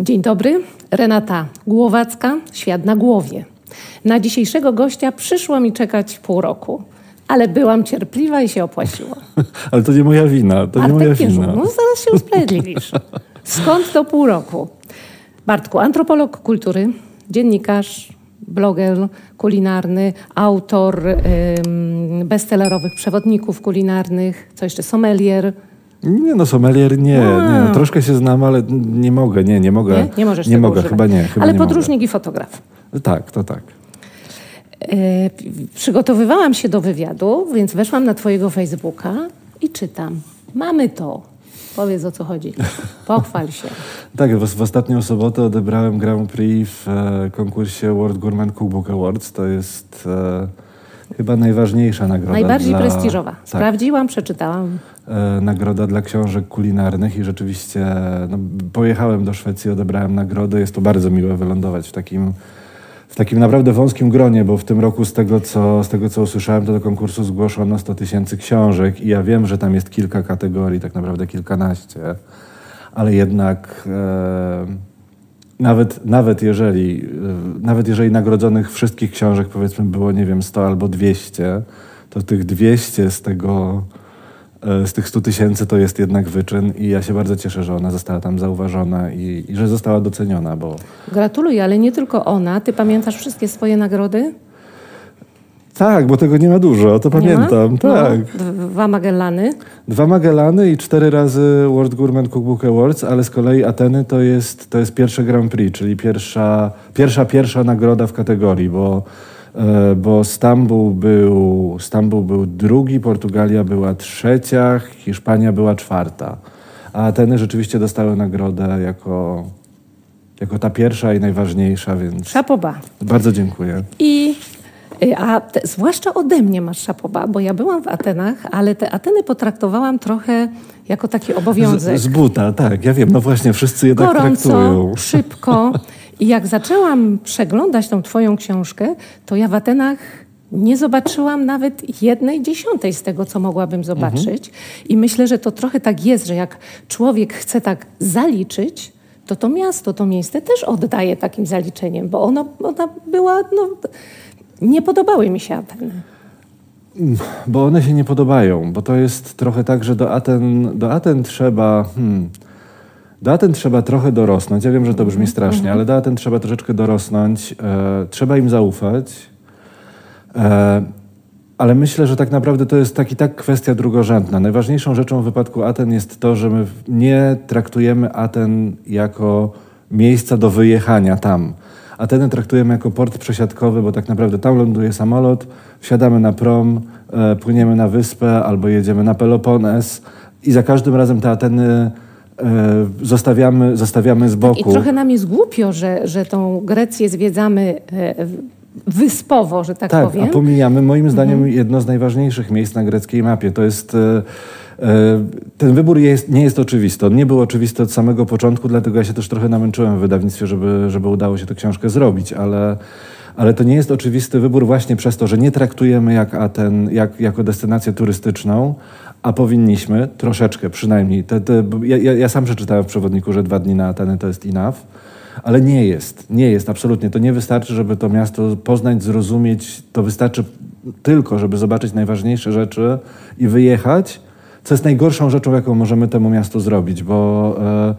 Dzień dobry, Renata Głowacka, Świat na głowie. Na dzisiejszego gościa przyszło mi czekać pół roku, ale byłam cierpliwa i się opłaciło. Ale to nie moja wina, to nie moja wina. No zaraz się usprawiedliwisz. Skąd to pół roku? Bartku, antropolog kultury, dziennikarz, bloger kulinarny, autor bestsellerowych przewodników kulinarnych, co jeszcze, sommelier. Nie, no sommelier nie. Troszkę się znam, ale nie mogę. Nie możesz nie tego mogę, używać. chyba nie. Ale podróżnik i fotograf. Tak, to tak. Przygotowywałam się do wywiadu, więc weszłam na twojego Facebooka i czytam. Mamy to. Powiedz, o co chodzi. Pochwal się. Tak, w ostatnią sobotę odebrałem Grand Prix w konkursie World Gourmet Cookbook Awards. To jest chyba najważniejsza nagroda. Najbardziej prestiżowa. Tak. Sprawdziłam, przeczytałam. Nagroda dla książek kulinarnych i rzeczywiście pojechałem do Szwecji, odebrałem nagrodę. Jest to bardzo miłe wylądować w takim naprawdę wąskim gronie, bo w tym roku z tego co usłyszałem, to do konkursu zgłoszono 100 000 książek i ja wiem, że tam jest kilka kategorii, tak naprawdę kilkanaście, ale jednak nawet jeżeli nagrodzonych wszystkich książek, powiedzmy, było, nie wiem, 100 albo 200, to tych 200 z tych 100 000 to jest jednak wyczyn i ja się bardzo cieszę, że ona została tam zauważona i że została doceniona, bo... Gratuluję, ale nie tylko ona. Ty pamiętasz wszystkie swoje nagrody? Tak, bo tego nie ma dużo, to pamiętam. Tak. 2 Magellany. 2 Magellany i 4 razy World Gourmet Cookbook Awards, ale z kolei Ateny to jest pierwsze Grand Prix, czyli pierwsza nagroda w kategorii, bo Stambuł był drugi, Portugalia była trzecia, Hiszpania była czwarta. A Ateny rzeczywiście dostały nagrodę jako ta pierwsza i najważniejsza, więc... Chapeau bas. Bardzo dziękuję. Zwłaszcza ode mnie masz chapeau bas, bo ja byłam w Atenach, ale te Ateny potraktowałam trochę jako taki obowiązek. Z buta, tak, ja wiem, no właśnie, wszyscy je tak gorąco, traktują. szybko. I jak zaczęłam przeglądać tą twoją książkę, to ja w Atenach nie zobaczyłam nawet 1/10 z tego, co mogłabym zobaczyć. I myślę, że to trochę tak jest, że jak człowiek chce tak zaliczyć, to miasto, to miejsce też oddaje takim zaliczeniem, bo ona była... nie podobały mi się Ateny. Bo one się nie podobają, bo to jest trochę tak, że do Aten trzeba... Do Aten trzeba trochę dorosnąć. Ja wiem, że to brzmi strasznie, ale do Aten trzeba troszeczkę dorosnąć. Trzeba im zaufać. Ale myślę, że tak naprawdę to jest tak kwestia drugorzędna. Najważniejszą rzeczą w wypadku Aten jest to, że my nie traktujemy Aten jako miejsca do wyjechania tam. Ateny traktujemy jako port przesiadkowy, bo tak naprawdę tam ląduje samolot, wsiadamy na prom, płyniemy na wyspę albo jedziemy na Pelopones i za każdym razem te Ateny zostawiamy z boku. I trochę nam jest głupio, że tą Grecję zwiedzamy wyspowo, że tak powiem. Tak, a pomijamy moim zdaniem jedno z najważniejszych miejsc na greckiej mapie. To jest... Ten wybór nie jest oczywisty. On nie był oczywisty od samego początku, dlatego ja się też trochę namęczyłem w wydawnictwie, żeby udało się tę książkę zrobić, ale to nie jest oczywisty wybór właśnie przez to, że nie traktujemy jak Aten jako destynację turystyczną, a powinniśmy troszeczkę przynajmniej. Ja sam przeczytałem w przewodniku, że 2 dni na Ateny to jest enough, ale nie jest absolutnie. To nie wystarczy, żeby to miasto poznać, zrozumieć. To wystarczy tylko, żeby zobaczyć najważniejsze rzeczy i wyjechać, co jest najgorszą rzeczą, jaką możemy temu miastu zrobić, bo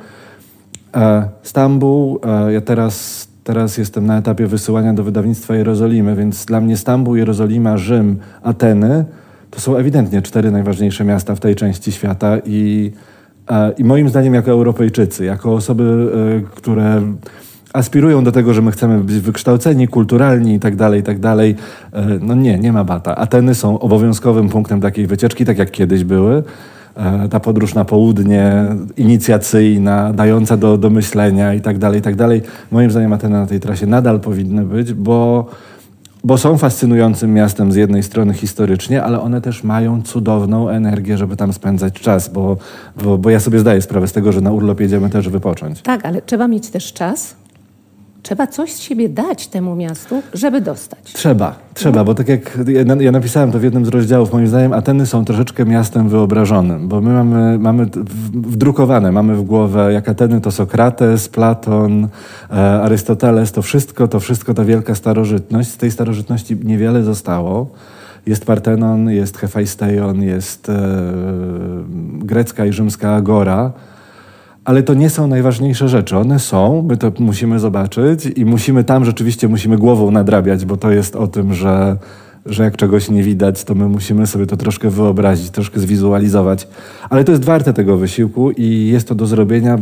Stambuł, ja teraz jestem na etapie wysyłania do wydawnictwa Jerozolimy, więc dla mnie Stambuł, Jerozolima, Rzym, Ateny to są ewidentnie 4 najważniejsze miasta w tej części świata i moim zdaniem jako Europejczycy, jako osoby, które aspirują do tego, że my chcemy być wykształceni, kulturalni i tak dalej, no nie ma bata. Ateny są obowiązkowym punktem takiej wycieczki, tak jak kiedyś były. Ta podróż na południe, inicjacyjna, dająca do myślenia i tak dalej. Moim zdaniem Ateny na tej trasie nadal powinny być, bo są fascynującym miastem z jednej strony historycznie, ale one też mają cudowną energię, żeby tam spędzać czas, bo ja sobie zdaję sprawę z tego, że na urlop jedziemy też wypocząć. Tak, ale trzeba mieć też czas Trzeba coś z siebie dać temu miastu, żeby dostać. Trzeba, bo tak jak ja napisałem to w jednym z rozdziałów, moim zdaniem Ateny są troszeczkę miastem wyobrażonym, bo my mamy wdrukowane, mamy w głowę, jak Ateny to Sokrates, Platon, Arystoteles, to wszystko, ta wielka starożytność. Z tej starożytności niewiele zostało. Jest Partenon, jest Hefajsteion, jest grecka i rzymska agora, ale to nie są najważniejsze rzeczy. One są, my to musimy zobaczyć i rzeczywiście musimy głową nadrabiać, bo to jest o tym, że jak czegoś nie widać, to my musimy sobie to troszkę wyobrazić, troszkę zwizualizować. Ale to jest warte tego wysiłku i jest to do zrobienia,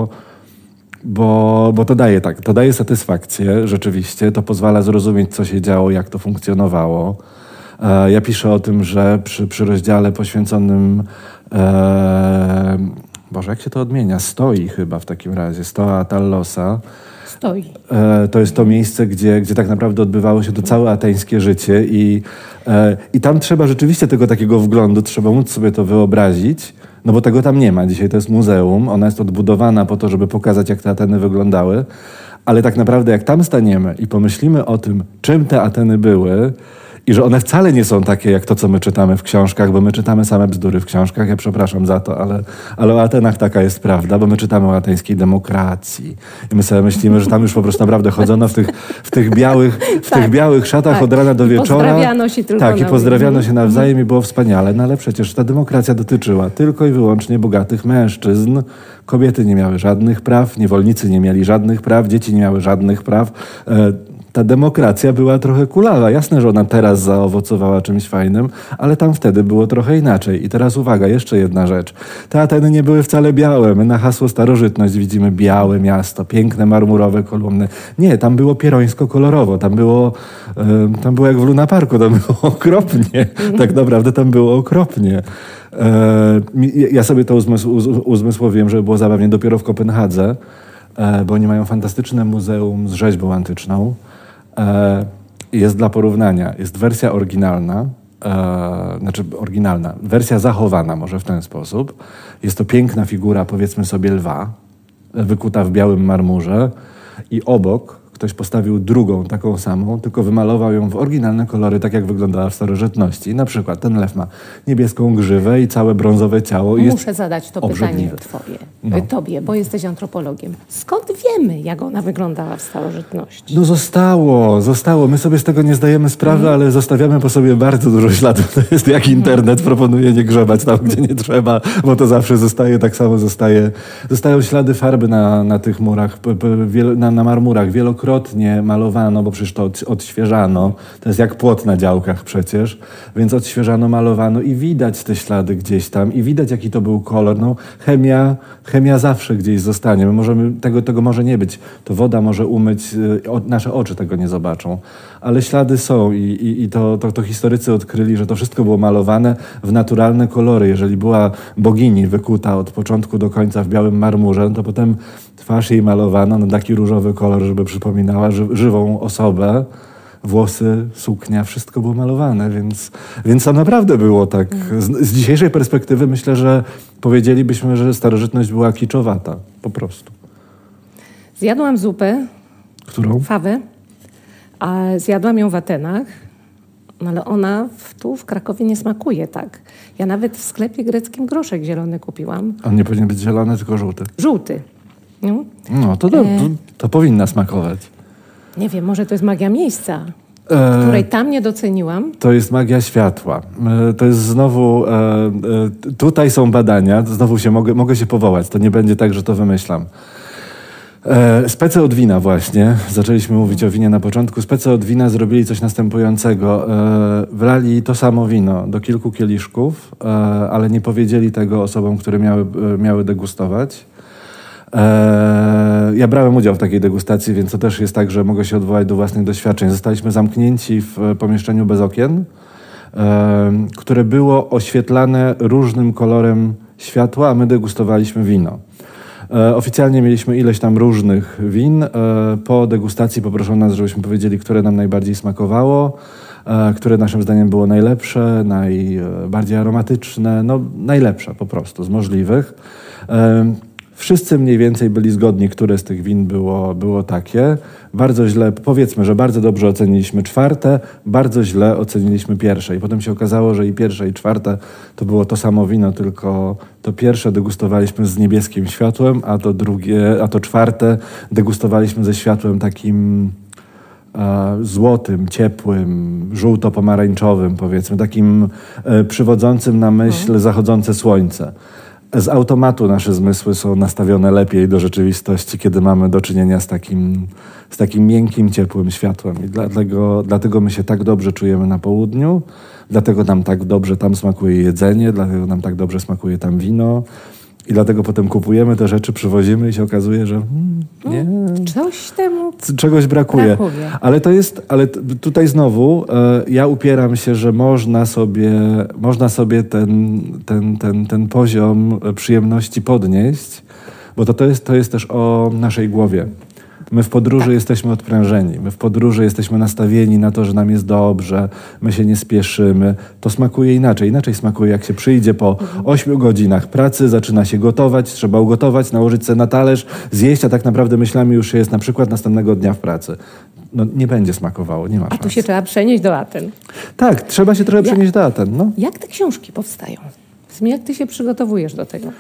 bo to daje satysfakcję rzeczywiście, to pozwala zrozumieć, co się działo, jak to funkcjonowało. Ja piszę o tym, że przy rozdziale poświęconym Boże, jak się to odmienia? Stoi chyba w takim razie. Stoa Tallosa. Stoi. To jest to miejsce, gdzie tak naprawdę odbywało się to całe ateńskie życie i tam trzeba rzeczywiście tego takiego wglądu, trzeba móc sobie to wyobrazić, no bo tego tam nie ma. Dzisiaj to jest muzeum, ona jest odbudowana po to, żeby pokazać, jak te Ateny wyglądały, ale tak naprawdę jak tam staniemy i pomyślimy o tym, czym te Ateny były, i że one wcale nie są takie, jak to, co my czytamy w książkach, bo my czytamy same bzdury w książkach. Ja przepraszam za to, ale o Atenach taka jest prawda, bo my czytamy o ateńskiej demokracji. I my sobie myślimy, że tam już po prostu naprawdę chodzono w tych białych szatach od rana do wieczora. Pozdrawiano się tylko. Tak, i pozdrawiano się nawzajem i było wspaniale. No ale przecież ta demokracja dotyczyła tylko i wyłącznie bogatych mężczyzn. Kobiety nie miały żadnych praw, niewolnicy nie mieli żadnych praw, dzieci nie miały żadnych praw. Ta demokracja była trochę kulawa. Jasne, że ona teraz zaowocowała czymś fajnym, ale tam wtedy było trochę inaczej. I teraz uwaga, jeszcze jedna rzecz. Te Ateny nie były wcale białe. My na hasło starożytność widzimy białe miasto, piękne marmurowe kolumny. Nie, tam było pierońsko-kolorowo. Tam było jak w Luna Parku, tam było okropnie. Tak naprawdę tam było okropnie. Ja sobie to uzmysłowiłem, żeby było zabawnie dopiero w Kopenhadze, bo oni mają fantastyczne muzeum z rzeźbą antyczną. Jest dla porównania. Jest wersja oryginalna, wersja zachowana może w ten sposób. Jest to piękna figura, powiedzmy sobie, lwa, wykuta w białym marmurze i obok ktoś postawił drugą, taką samą, tylko wymalował ją w oryginalne kolory, tak jak wyglądała w starożytności. Na przykład ten lew ma niebieską grzywę i całe brązowe ciało. Muszę zadać to pytanie tobie, bo jesteś antropologiem. Skąd wiemy, jak ona wyglądała w starożytności? No zostało. My sobie z tego nie zdajemy sprawy, ale zostawiamy po sobie bardzo dużo śladów. To jest jak internet proponuje nie grzebać tam, gdzie nie trzeba, bo to zawsze zostaje, tak samo zostaje. Zostają ślady farby na tych murach, na marmurach. Wielokrotnie malowano, bo przecież to odświeżano. To jest jak płot na działkach przecież. Więc odświeżano, malowano i widać te ślady gdzieś tam i widać, jaki to był kolor. No, chemia zawsze gdzieś zostanie. My możemy, tego może nie być. To woda może umyć, nasze oczy tego nie zobaczą. Ale ślady są i to historycy odkryli, że to wszystko było malowane w naturalne kolory. Jeżeli była bogini wykuta od początku do końca w białym marmurze, no to potem twarz jej malowano na taki różowy kolor, żeby przypominała żywą osobę. Włosy, suknia, wszystko było malowane, więc to naprawdę było tak. Z dzisiejszej perspektywy myślę, że powiedzielibyśmy, że starożytność była kiczowata. Po prostu. Zjadłam zupę. Którą? Fawę. A zjadłam ją w Atenach, no ale ona tu w Krakowie nie smakuje tak. Ja nawet w sklepie greckim groszek zielony kupiłam. On nie powinien być zielony, tylko żółty. Żółty. No, to powinna smakować. Nie wiem, może to jest magia miejsca, której tam nie doceniłam. To jest magia światła. To jest znowu... tutaj są badania, znowu mogę się powołać. To nie będzie tak, że to wymyślam. Spece od wina właśnie. Zaczęliśmy mówić o winie na początku. Spece od wina zrobili coś następującego. Wlali to samo wino do kilku kieliszków, ale nie powiedzieli tego osobom, które miały degustować. Ja brałem udział w takiej degustacji, więc to też jest tak, że mogę się odwołać do własnych doświadczeń. Zostaliśmy zamknięci w pomieszczeniu bez okien, które było oświetlane różnym kolorem światła, a my degustowaliśmy wino. Oficjalnie mieliśmy ileś tam różnych win. Po degustacji poproszono nas, żebyśmy powiedzieli, które nam najbardziej smakowało, które naszym zdaniem było najlepsze, najbardziej aromatyczne, no najlepsze po prostu z możliwych. Wszyscy mniej więcej byli zgodni, które z tych win było takie. Bardzo źle, powiedzmy, że bardzo dobrze oceniliśmy czwarte, bardzo źle oceniliśmy pierwsze. I potem się okazało, że i pierwsze, i czwarte to było to samo wino, tylko to pierwsze degustowaliśmy z niebieskim światłem, a to czwarte degustowaliśmy ze światłem takim złotym, ciepłym, żółto-pomarańczowym, powiedzmy, takim przywodzącym na myśl zachodzące słońce. Z automatu nasze zmysły są nastawione lepiej do rzeczywistości, kiedy mamy do czynienia z takim miękkim, ciepłym światłem. I dlatego my się tak dobrze czujemy na południu, dlatego nam tak dobrze tam smakuje jedzenie, dlatego nam tak dobrze smakuje tam wino. I dlatego potem kupujemy te rzeczy, przywozimy i się okazuje, że nie. Coś temu czegoś brakuje. Ale tutaj znowu ja upieram się, że można sobie ten poziom przyjemności podnieść, bo to jest też o naszej głowie. My w podróży jesteśmy odprężeni, my w podróży jesteśmy nastawieni na to, że nam jest dobrze, my się nie spieszymy. To smakuje inaczej. Inaczej smakuje, jak się przyjdzie po 8 godzinach pracy, zaczyna się gotować, trzeba ugotować, nałożyć sobie na talerz, zjeść, a tak naprawdę myślami już się jest na przykład następnego dnia w pracy. No, nie będzie smakowało, nie ma szans. A tu się trzeba przenieść do Aten. Tak, trzeba się trochę przenieść do Aten. No. Jak te książki powstają? Jak ty się przygotowujesz do tego?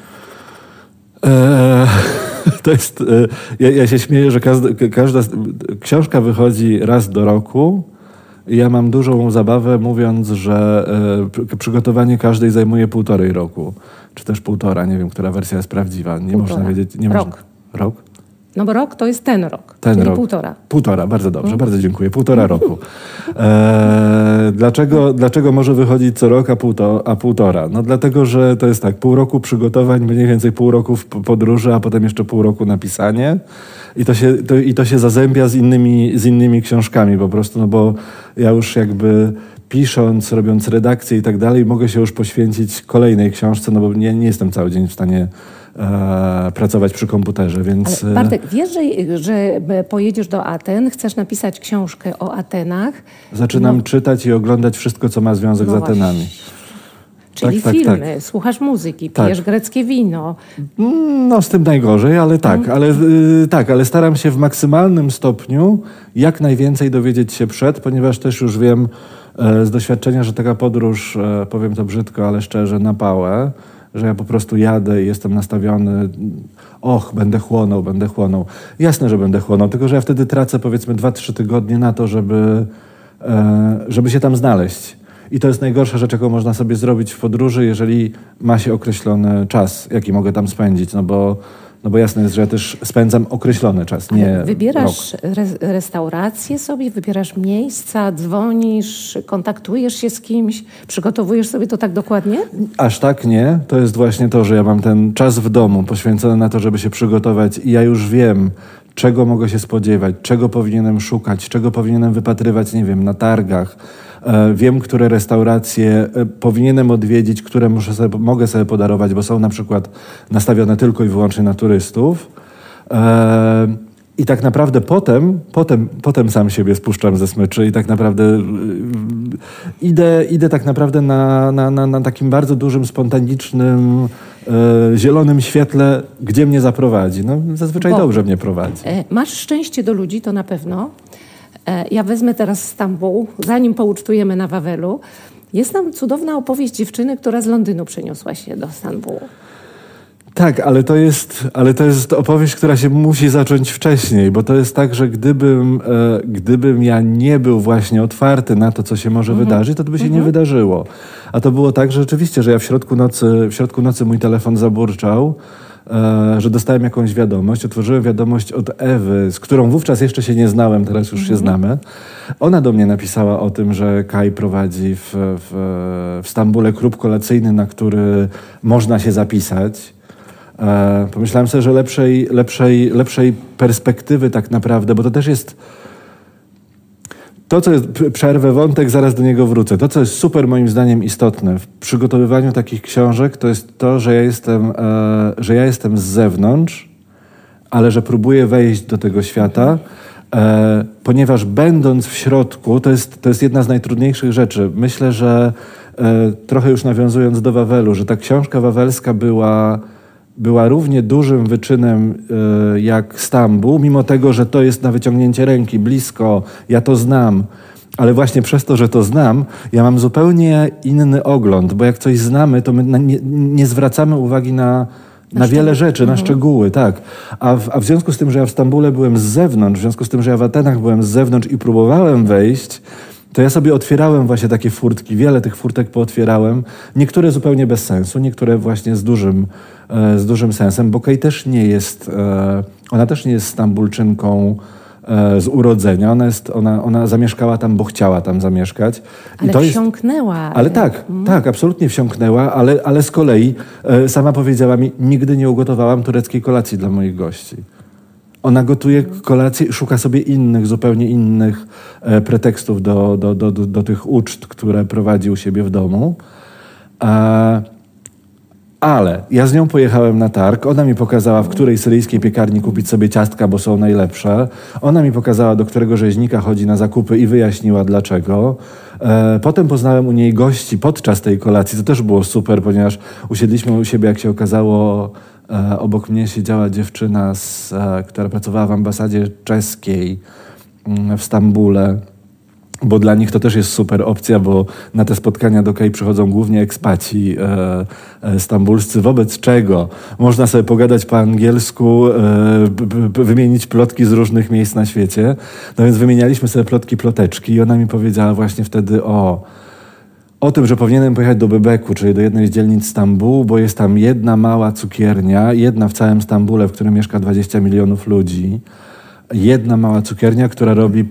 To jest, ja się śmieję, że każda książka wychodzi raz do roku i ja mam dużą zabawę mówiąc, że przygotowanie każdej zajmuje 1,5 roku. Czy też 1,5, nie wiem, która wersja jest prawdziwa. Nie można wiedzieć. Rok? No bo rok to jest ten rok, czyli rok. 1,5. 1,5, bardzo dobrze, bardzo dziękuję. 1,5 roku. Dlaczego może wychodzić co rok, a 1,5? No dlatego, że to jest tak, 0,5 roku przygotowań, mniej więcej 0,5 roku w podróży, a potem jeszcze 0,5 roku napisanie. I to się zazębia z innymi książkami po prostu, no bo ja już jakby pisząc, robiąc redakcję i tak dalej, mogę się już poświęcić kolejnej książce, no bo nie jestem cały dzień w stanie pracować przy komputerze, więc... Ale Bartek, wiesz, że pojedziesz do Aten, chcesz napisać książkę o Atenach? Zaczynam czytać i oglądać wszystko, co ma związek z Atenami. Czyli filmy, słuchasz muzyki, pijesz greckie wino. No z tym najgorzej, ale ale staram się w maksymalnym stopniu jak najwięcej dowiedzieć się ponieważ też już wiem z doświadczenia, że taka podróż, powiem to brzydko, ale szczerze, na pałę, że ja po prostu jadę i jestem nastawiony, będę chłonął. Jasne, że będę chłonął, tylko że ja wtedy tracę powiedzmy 2-3 tygodnie na to, żeby się tam znaleźć. I to jest najgorsza rzecz, jaką można sobie zrobić w podróży, jeżeli ma się określony czas, jaki mogę tam spędzić, no bo jasne jest, że ja też spędzam określony czas, nie rok. Wybierasz restaurację sobie, wybierasz miejsca, dzwonisz, kontaktujesz się z kimś, przygotowujesz sobie to tak dokładnie? Aż tak nie. To jest właśnie to, że ja mam ten czas w domu poświęcony na to, żeby się przygotować i ja już wiem, czego mogę się spodziewać, czego powinienem szukać, czego powinienem wypatrywać, nie wiem, na targach. Wiem, które restauracje powinienem odwiedzić, które mogę sobie podarować, bo są na przykład nastawione tylko i wyłącznie na turystów. I tak naprawdę potem sam siebie spuszczam ze smyczy i tak naprawdę idę tak naprawdę na takim bardzo dużym, spontanicznym, zielonym świetle, gdzie mnie zaprowadzi. No, zazwyczaj dobrze mnie prowadzi. Masz szczęście do ludzi, to na pewno. Ja wezmę teraz Stambuł, zanim poucztujemy na Wawelu. Jest tam cudowna opowieść dziewczyny, która z Londynu przeniosła się do Stambułu. Tak, ale to jest opowieść, która się musi zacząć wcześniej, bo to jest tak, że gdybym ja nie był właśnie otwarty na to, co się może wydarzyć, to by się nie wydarzyło. A to było tak, że rzeczywiście, że ja w środku nocy mój telefon zaburczał, że dostałem jakąś wiadomość. Otworzyłem wiadomość od Ewy, z którą wówczas jeszcze się nie znałem, teraz już się znamy. Ona do mnie napisała o tym, że Kaj prowadzi w Stambule klub kolacyjny, na który można się zapisać. Pomyślałem sobie, że lepszej perspektywy tak naprawdę, bo to też jest to, co jest, przerwę wątek, zaraz do niego wrócę. To, co jest super moim zdaniem istotne w przygotowywaniu takich książek, to jest to, że ja jestem z zewnątrz, ale że próbuję wejść do tego świata, ponieważ będąc w środku, to jest jedna z najtrudniejszych rzeczy. Myślę, że trochę już nawiązując do Wawelu, że ta książka wawelska była była równie dużym wyczynem jak Stambuł, mimo tego, że to jest na wyciągnięcie ręki, blisko, ja to znam. Ale właśnie przez to, że to znam, ja mam zupełnie inny ogląd, bo jak coś znamy, to my nie zwracamy uwagi na wiele rzeczy, na szczegóły, tak. A w związku z tym, że ja w Stambule byłem z zewnątrz, w związku z tym, że ja w Atenach byłem z zewnątrz i próbowałem wejść, to ja sobie otwierałem właśnie takie furtki, wiele tych furtek pootwierałem, niektóre zupełnie bez sensu, niektóre właśnie z dużym sensem, bo Kej też nie jest, ona też nie jest Stambulczynką z urodzenia. Ona zamieszkała tam, bo chciała tam zamieszkać. Ale wsiąknęła. Ale tak, absolutnie wsiąknęła, ale z kolei sama powiedziała mi, nigdy nie ugotowałam tureckiej kolacji dla moich gości. Ona gotuje kolację, szuka sobie zupełnie innych pretekstów do tych uczt, które prowadzi u siebie w domu. Ale ja z nią pojechałem na targ, ona mi pokazała, w której syryjskiej piekarni kupić sobie ciastka, bo są najlepsze. Ona mi pokazała, do którego rzeźnika chodzi na zakupy i wyjaśniła dlaczego. Potem poznałem u niej gości podczas tej kolacji, to też było super, ponieważ usiedliśmy u siebie, jak się okazało, obok mnie siedziała dziewczyna, która pracowała w ambasadzie czeskiej w Stambule. Bo dla nich to też jest super opcja, bo na te spotkania do Kej przychodzą głównie ekspaci stambulscy, wobec czego można sobie pogadać po angielsku, wymienić plotki z różnych miejsc na świecie. No więc wymienialiśmy sobie ploteczki i ona mi powiedziała właśnie wtedy o tym, że powinienem pojechać do Bebeku, czyli do jednej z dzielnic Stambułu, bo jest tam jedna mała cukiernia, jedna w całym Stambule, w którym mieszka 20 milionów ludzi. Jedna mała cukiernia, która robi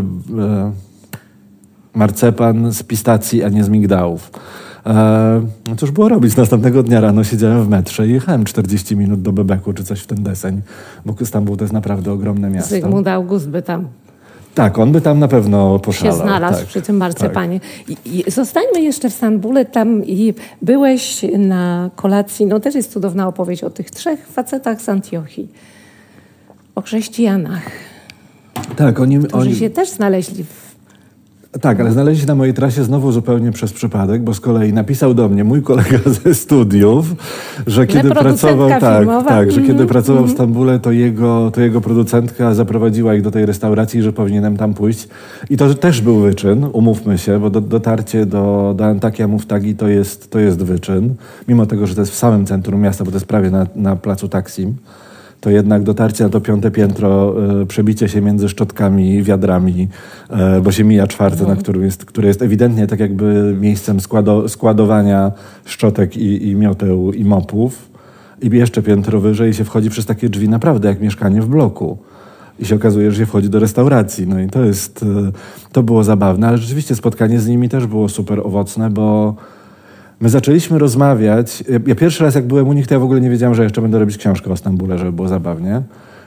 marcepan z pistacji, a nie z migdałów. No cóż było robić? Następnego dnia rano siedziałem w metrze i jechałem 40 minut do Bebeku, czy coś w ten deseń, bo Stambuł to jest naprawdę ogromne miasto. Zygmunt August by tam... Tak, on by tam na pewno poszalał. Się znalazł przy tym marcepanie. Tak. I zostańmy jeszcze w Stambule, tam i byłeś na kolacji, no też jest cudowna opowieść o tych 3 facetach z Antiochii, o chrześcijanach, tak, którzy się też znaleźli Tak, ale znaleźli się na mojej trasie znowu zupełnie przez przypadek, bo z kolei napisał do mnie mój kolega ze studiów, że kiedy pracował, kiedy pracował w Stambule, to jego producentka zaprowadziła ich do tej restauracji, że powinienem tam pójść. I to też był wyczyn, umówmy się, bo dotarcie do Antakya Muftagi to jest wyczyn, mimo tego, że to jest w samym centrum miasta, bo to jest prawie na placu Taksim. To jednak dotarcie na to 5. piętro, przebicie się między szczotkami, wiadrami, bo się mija 4., na które jest ewidentnie tak jakby miejscem składowania szczotek i mioteł i mopów. I jeszcze piętro wyżej się wchodzi przez takie drzwi naprawdę jak mieszkanie w bloku. I się okazuje, że się wchodzi do restauracji. No i to było zabawne, ale rzeczywiście spotkanie z nimi też było super owocne, bo my zaczęliśmy rozmawiać. Ja pierwszy raz jak byłem u nich, to ja w ogóle nie wiedziałem, że jeszcze będę robić książkę o Stambule, żeby było zabawnie.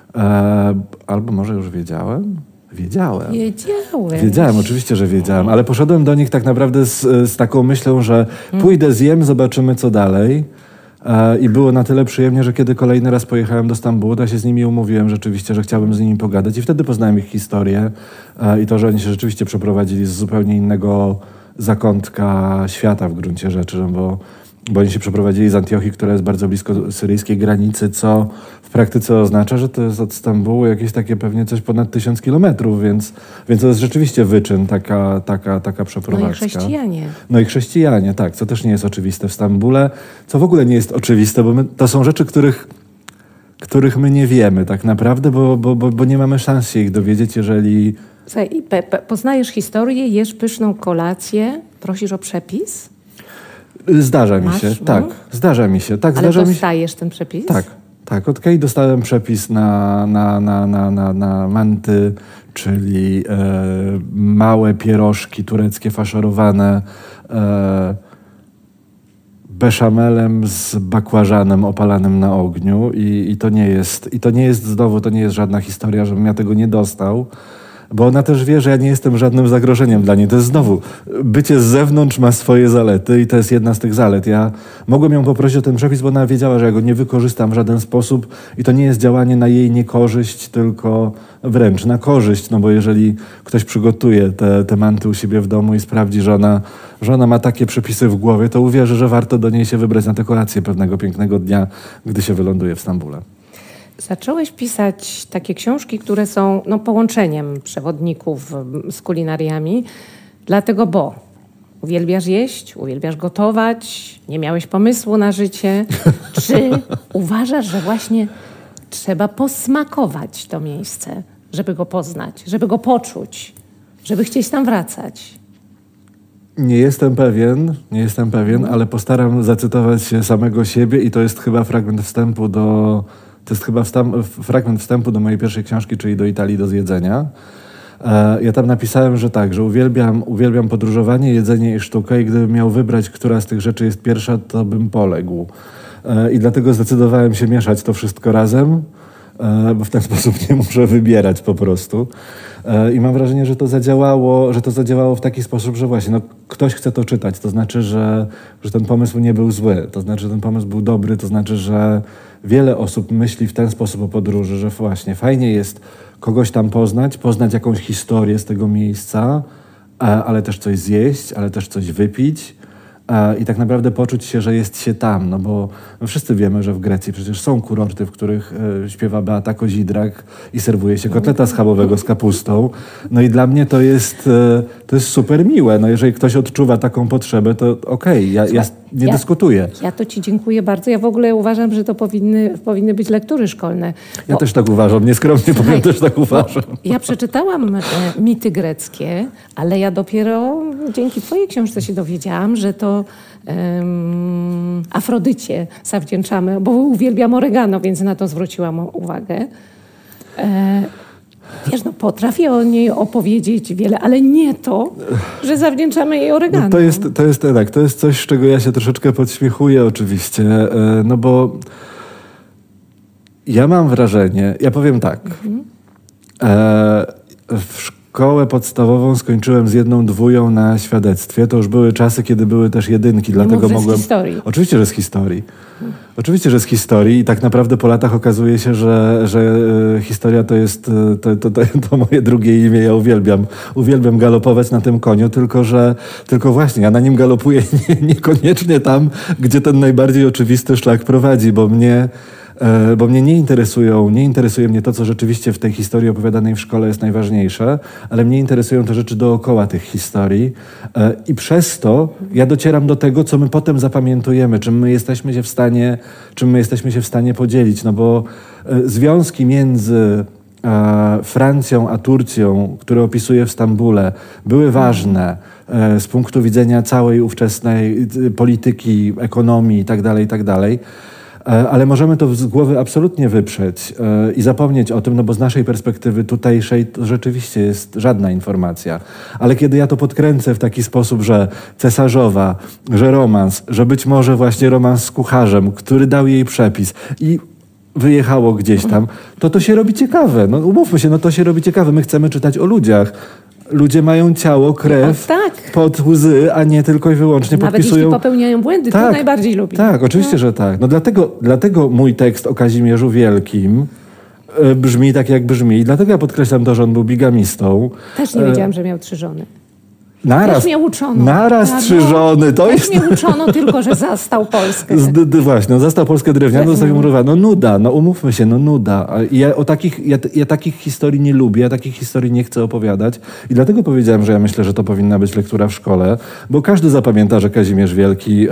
Albo może już wiedziałem? Wiedziałem, oczywiście, że wiedziałem, ale poszedłem do nich tak naprawdę z taką myślą, że pójdę, zjem, zobaczymy co dalej. I było na tyle przyjemnie, że kiedy kolejny raz pojechałem do Stambułu, to ja się z nimi umówiłem rzeczywiście, że chciałbym z nimi pogadać i wtedy poznałem ich historię i to, że oni się rzeczywiście przeprowadzili z zupełnie innego zakątka świata w gruncie rzeczy, bo oni się przeprowadzili z Antiochii, która jest bardzo blisko syryjskiej granicy, co w praktyce oznacza, że to jest od Stambułu jakieś takie pewnie coś ponad 1000 kilometrów, więc to jest rzeczywiście wyczyn, taka przeprowadzka. No i chrześcijanie, tak, co też nie jest oczywiste w Stambule, co w ogóle nie jest oczywiste, bo to są rzeczy, których my nie wiemy tak naprawdę, bo nie mamy szans się ich dowiedzieć, jeżeli... Słuchaj, poznajesz historię, jesz pyszną kolację, prosisz o przepis? Zdarza mi się, tak. Zdarza mi się. Tak, ale dostajesz ten przepis? Tak. Od Kej dostałem przepis na manty, czyli małe pierożki tureckie faszerowane beszamelem z bakłażanem opalanym na ogniu i to nie jest żadna historia, żebym ja tego nie dostał. Bo ona też wie, że ja nie jestem żadnym zagrożeniem dla niej. To jest znowu, bycie z zewnątrz ma swoje zalety i to jest jedna z tych zalet. Ja mogłem ją poprosić o ten przepis, bo ona wiedziała, że ja go nie wykorzystam w żaden sposób i to nie jest działanie na jej niekorzyść, tylko wręcz na korzyść, no bo jeżeli ktoś przygotuje te manty u siebie w domu i sprawdzi, że ona ma takie przepisy w głowie, to uwierzy, że warto do niej się wybrać na tę kolację pewnego pięknego dnia, gdy się wyląduje w Stambule. Zacząłeś pisać takie książki, które są połączeniem przewodników z kulinariami, dlatego, bo uwielbiasz jeść, uwielbiasz gotować, nie miałeś pomysłu na życie. Czy uważasz, że właśnie trzeba posmakować to miejsce, żeby go poznać, żeby go poczuć, żeby chcieć tam wracać? Nie jestem pewien, ale postaram zacytować się samego siebie i to jest chyba fragment wstępu do mojej pierwszej książki, czyli do Italii do zjedzenia. Ja tam napisałem, że tak, że uwielbiam podróżowanie, jedzenie i sztukę i gdybym miał wybrać, która z tych rzeczy jest pierwsza, to bym poległ. I dlatego zdecydowałem się mieszać to wszystko razem, bo w ten sposób nie muszę wybierać po prostu. I mam wrażenie, że to zadziałało w taki sposób, że właśnie ktoś chce to czytać, to znaczy, że ten pomysł nie był zły, to znaczy, że ten pomysł był dobry, to znaczy, że wiele osób myśli w ten sposób o podróży, że właśnie fajnie jest kogoś tam poznać jakąś historię z tego miejsca, ale też coś zjeść, ale też coś wypić. I tak naprawdę poczuć się, że jest się tam, no bo wszyscy wiemy, że w Grecji przecież są kurorty, w których śpiewa Beata Kozidrak i serwuje się kotleta schabowego z kapustą. No i dla mnie to jest super miłe. No jeżeli ktoś odczuwa taką potrzebę, to okej, ja nie dyskutuję. Ja to ci dziękuję bardzo. Ja w ogóle uważam, że to powinny być lektury szkolne. Ja też tak uważam, nieskromnie powiem, też tak uważam. Ja przeczytałam mity greckie, ale ja dopiero dzięki twojej książce się dowiedziałam, że to Afrodycie zawdzięczamy, bo uwielbiam oregano, więc na to zwróciłam uwagę. Wiesz, potrafię o niej opowiedzieć wiele, ale nie to, że zawdzięczamy jej oregano. No to jest coś, z czego ja się troszeczkę podśmiechuję oczywiście, no bo ja mam wrażenie, ja powiem tak, szkołę podstawową skończyłem z 1/2 na świadectwie. To już były czasy, kiedy były też jedynki, dlatego mogłem... z historii. Oczywiście, że z historii. Oczywiście, że z historii i tak naprawdę po latach okazuje się, że historia to jest to moje drugie imię. Ja uwielbiam galopować na tym koniu, tylko właśnie ja na nim galopuję niekoniecznie tam, gdzie ten najbardziej oczywisty szlak prowadzi, bo mnie nie interesuje mnie to, co rzeczywiście w tej historii opowiadanej w szkole jest najważniejsze, ale mnie interesują te rzeczy dookoła tych historii i przez to ja docieram do tego, co my potem zapamiętujemy, czym my jesteśmy się w stanie podzielić, no bo związki między Francją a Turcją, które opisuje w Stambule, były ważne z punktu widzenia całej ówczesnej polityki, ekonomii itd., ale możemy to z głowy absolutnie wyprzeć i zapomnieć o tym, no bo z naszej perspektywy tutejszej to rzeczywiście jest żadna informacja. Ale kiedy ja to podkręcę w taki sposób, że cesarzowa, że romans, że być może właśnie romans z kucharzem, który dał jej przepis i wyjechało gdzieś tam, to się robi ciekawe. No umówmy się, to się robi ciekawe. My chcemy czytać o ludziach. Ludzie mają krew pod łzy, a nie tylko i wyłącznie podpisują... Nawet jeśli popełniają błędy, to najbardziej lubię. Tak, oczywiście, że tak. No dlatego mój tekst o Kazimierzu Wielkim brzmi tak, jak brzmi. I dlatego ja podkreślam to, że on był bigamistą. Też nie wiedziałam, że miał 3 żony. Też mnie uczono. Naraz 3 żony. Też mnie uczono, tylko że zastał Polskę. Właśnie, zastał Polskę drewnianą, zostawił murowaną. No nuda, umówmy się, nuda. I ja takich historii nie lubię, ja takich historii nie chcę opowiadać. I dlatego powiedziałem, że ja myślę, że to powinna być lektura w szkole, bo każdy zapamięta, że Kazimierz Wielki,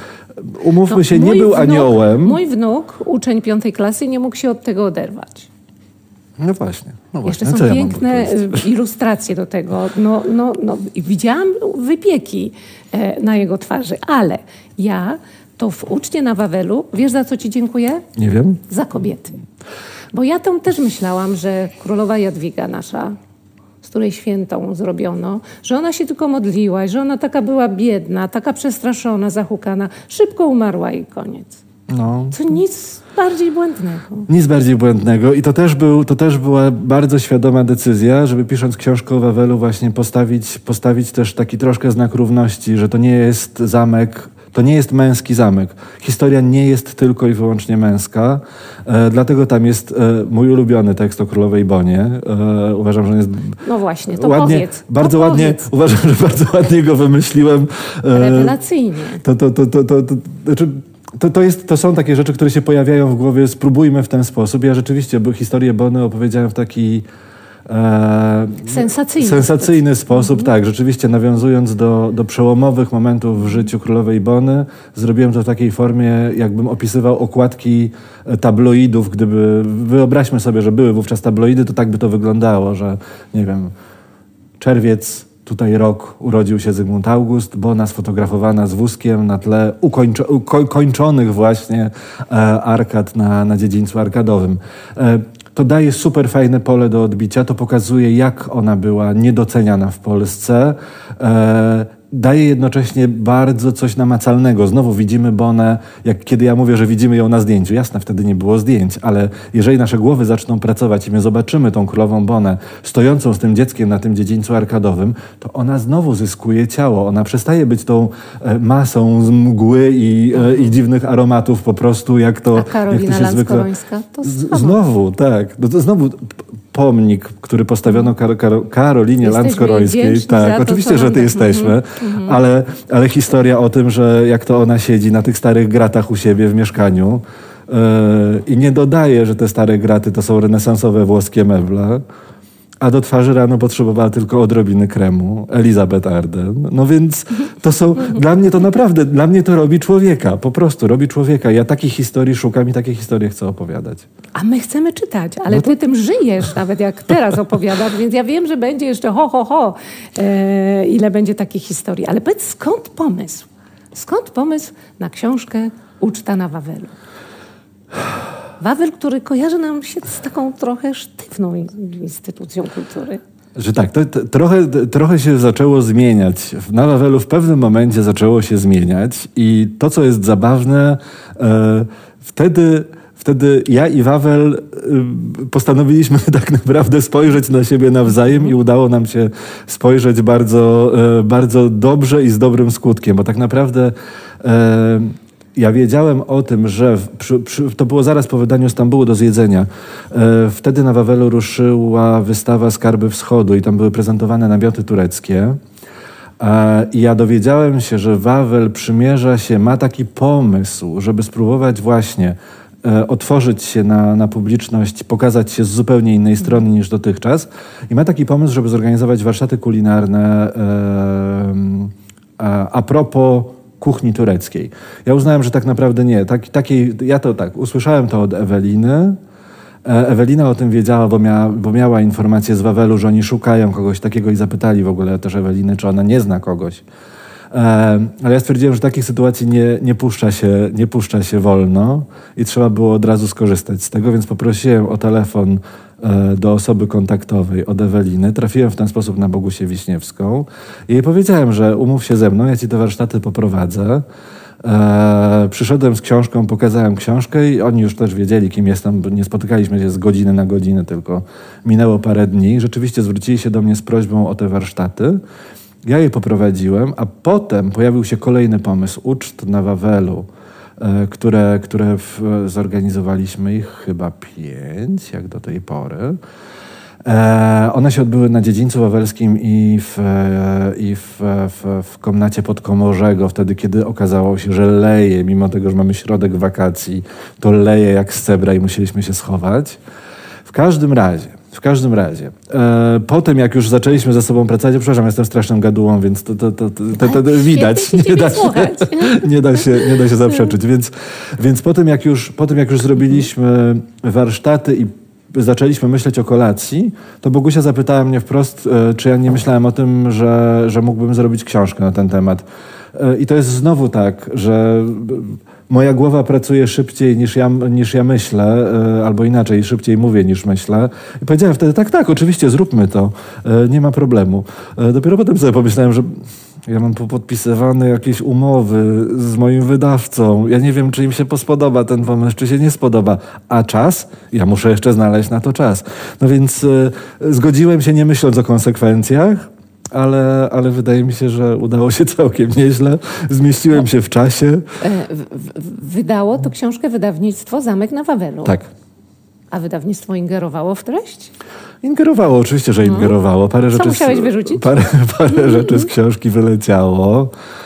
umówmy się, nie był aniołem. Mój wnuk, uczeń 5. klasy, nie mógł się od tego oderwać. No właśnie. Jeszcze są piękne ilustracje do tego. Widziałam wypieki na jego twarzy, ale ja to w uczcie na Wawelu, wiesz za co ci dziękuję? Nie wiem. Za kobiety. Bo ja tam też myślałam, że królowa Jadwiga nasza, z której świętą zrobiono, że ona się tylko modliła, że ona taka była biedna, taka przestraszona, zahukana, szybko umarła i koniec. No. Co nic bardziej błędnego. Nic bardziej błędnego i to też była bardzo świadoma decyzja, żeby pisząc książkę o Wawelu właśnie postawić też taki troszkę znak równości, że to nie jest zamek, to nie jest męski zamek. Historia nie jest tylko i wyłącznie męska, dlatego tam jest mój ulubiony tekst o Królowej Bonie. Uważam, że on jest... No właśnie, to ładnie, powiedz. Bardzo to ładnie, powiedz. uważam, że bardzo ładnie go wymyśliłem. Rewelacyjnie. To są takie rzeczy, które się pojawiają w głowie. Spróbujmy w ten sposób. Ja rzeczywiście historię Bony opowiedziałem w taki sensacyjny sposób. Tak, rzeczywiście nawiązując do przełomowych momentów w życiu Królowej Bony, zrobiłem to w takiej formie, jakbym opisywał okładki tabloidów. Wyobraźmy sobie, że były wówczas tabloidy, to tak by to wyglądało, że nie wiem, czerwiec, tutaj rok, urodził się Zygmunt August, Bona sfotografowana z wózkiem na tle kończonych właśnie arkad na dziedzińcu arkadowym. To daje super fajne pole do odbicia, to pokazuje, jak ona była niedoceniana w Polsce. Daje jednocześnie bardzo coś namacalnego. Znowu widzimy Bonę, jak kiedy ja mówię, że widzimy ją na zdjęciu. Jasne, wtedy nie było zdjęć, ale jeżeli nasze głowy zaczną pracować i my zobaczymy tą królową Bonę stojącą z tym dzieckiem na tym dziedzińcu arkadowym, to ona znowu zyskuje ciało. Ona przestaje być tą masą z mgły i dziwnych aromatów po prostu, jak to się zwykle... To znowu, tak. To znowu pomnik, który postawiono Karolinie Lanskorońskiej. Tak, oczywiście, że ty jesteśmy, ale historia o tym, że jak to ona siedzi na tych starych gratach u siebie w mieszkaniu i nie dodaje, że te stare graty to są renesansowe włoskie meble, a do twarzy rano potrzebowała tylko odrobiny kremu. Elizabeth Arden. No więc to są, dla mnie to robi człowieka. Po prostu robi człowieka. Ja takich historii szukam i takie historie chcę opowiadać. A my chcemy czytać, ale ty tym żyjesz, nawet jak teraz opowiadasz, więc ja wiem, że będzie jeszcze ile będzie takich historii. Ale powiedz, skąd pomysł? Skąd pomysł na książkę Uczta na Wawelu? Wawel, który kojarzy nam się z taką trochę sztywną instytucją kultury. Że tak, to trochę się zaczęło zmieniać. Na Wawelu w pewnym momencie zaczęło się zmieniać i to, co jest zabawne, wtedy ja i Wawel postanowiliśmy tak naprawdę spojrzeć na siebie nawzajem i udało nam się spojrzeć bardzo, bardzo dobrze i z dobrym skutkiem, bo tak naprawdę ja wiedziałem o tym, że to było zaraz po wydaniu Stambułu do zjedzenia. Wtedy na Wawelu ruszyła wystawa Skarby Wschodu i tam były prezentowane namioty tureckie. I ja dowiedziałem się, że Wawel przymierza się, ma taki pomysł, żeby spróbować właśnie otworzyć się na publiczność, pokazać się z zupełnie innej strony niż dotychczas. I ma taki pomysł, żeby zorganizować warsztaty kulinarne a propos kuchni tureckiej. Ja uznałem, że tak naprawdę nie. Usłyszałem to od Eweliny. Ewelina o tym wiedziała, bo miała informację z Wawelu, że oni szukają kogoś takiego i zapytali w ogóle też Eweliny, czy ona nie zna kogoś. Ale ja stwierdziłem, że takich sytuacji nie puszcza się wolno i trzeba było od razu skorzystać z tego, więc poprosiłem o telefon do osoby kontaktowej od Eweliny. Trafiłem w ten sposób na Bogusię Wiśniewską i jej powiedziałem, że umów się ze mną, ja ci te warsztaty poprowadzę. Przyszedłem z książką, pokazałem książkę i oni już też wiedzieli, kim jestem, bo nie spotykaliśmy się z godziny na godzinę, tylko minęło parę dni. Rzeczywiście zwrócili się do mnie z prośbą o te warsztaty. Ja je poprowadziłem, a potem pojawił się kolejny pomysł, uczt na Wawelu, które zorganizowaliśmy ich chyba 5, jak do tej pory. One się odbyły na dziedzińcu wawelskim i w komnacie Podkomorzego, wtedy kiedy okazało się, że leje, mimo tego, że mamy środek wakacji, to leje jak z cebra i musieliśmy się schować. W każdym razie, potem jak już zaczęliśmy ze sobą pracować, przepraszam, jestem strasznym gadułą, więc to widać, nie da się zaprzeczyć. Więc potem jak już zrobiliśmy warsztaty i zaczęliśmy myśleć o kolacji, to Bogusia zapytała mnie wprost, czy ja nie myślałem o tym, że mógłbym zrobić książkę na ten temat. I to jest znowu tak, że moja głowa pracuje szybciej niż ja myślę, albo inaczej, szybciej mówię niż myślę. I powiedziałem wtedy, tak, oczywiście, zróbmy to, nie ma problemu. Dopiero potem sobie pomyślałem, że ja mam podpisywane jakieś umowy z moim wydawcą. Ja nie wiem, czy im się spodoba ten pomysł, czy się nie spodoba. A czas? Ja muszę jeszcze znaleźć na to czas. No więc zgodziłem się, nie myśląc o konsekwencjach, ale wydaje mi się, że udało się całkiem nieźle. Zmieściłem się w czasie. Wydało to książkę wydawnictwo Zamek na Wawelu. Tak. A wydawnictwo ingerowało w treść? Ingerowało, oczywiście, że ingerowało. Co musiałeś wyrzucić? Parę rzeczy z książki wyleciało.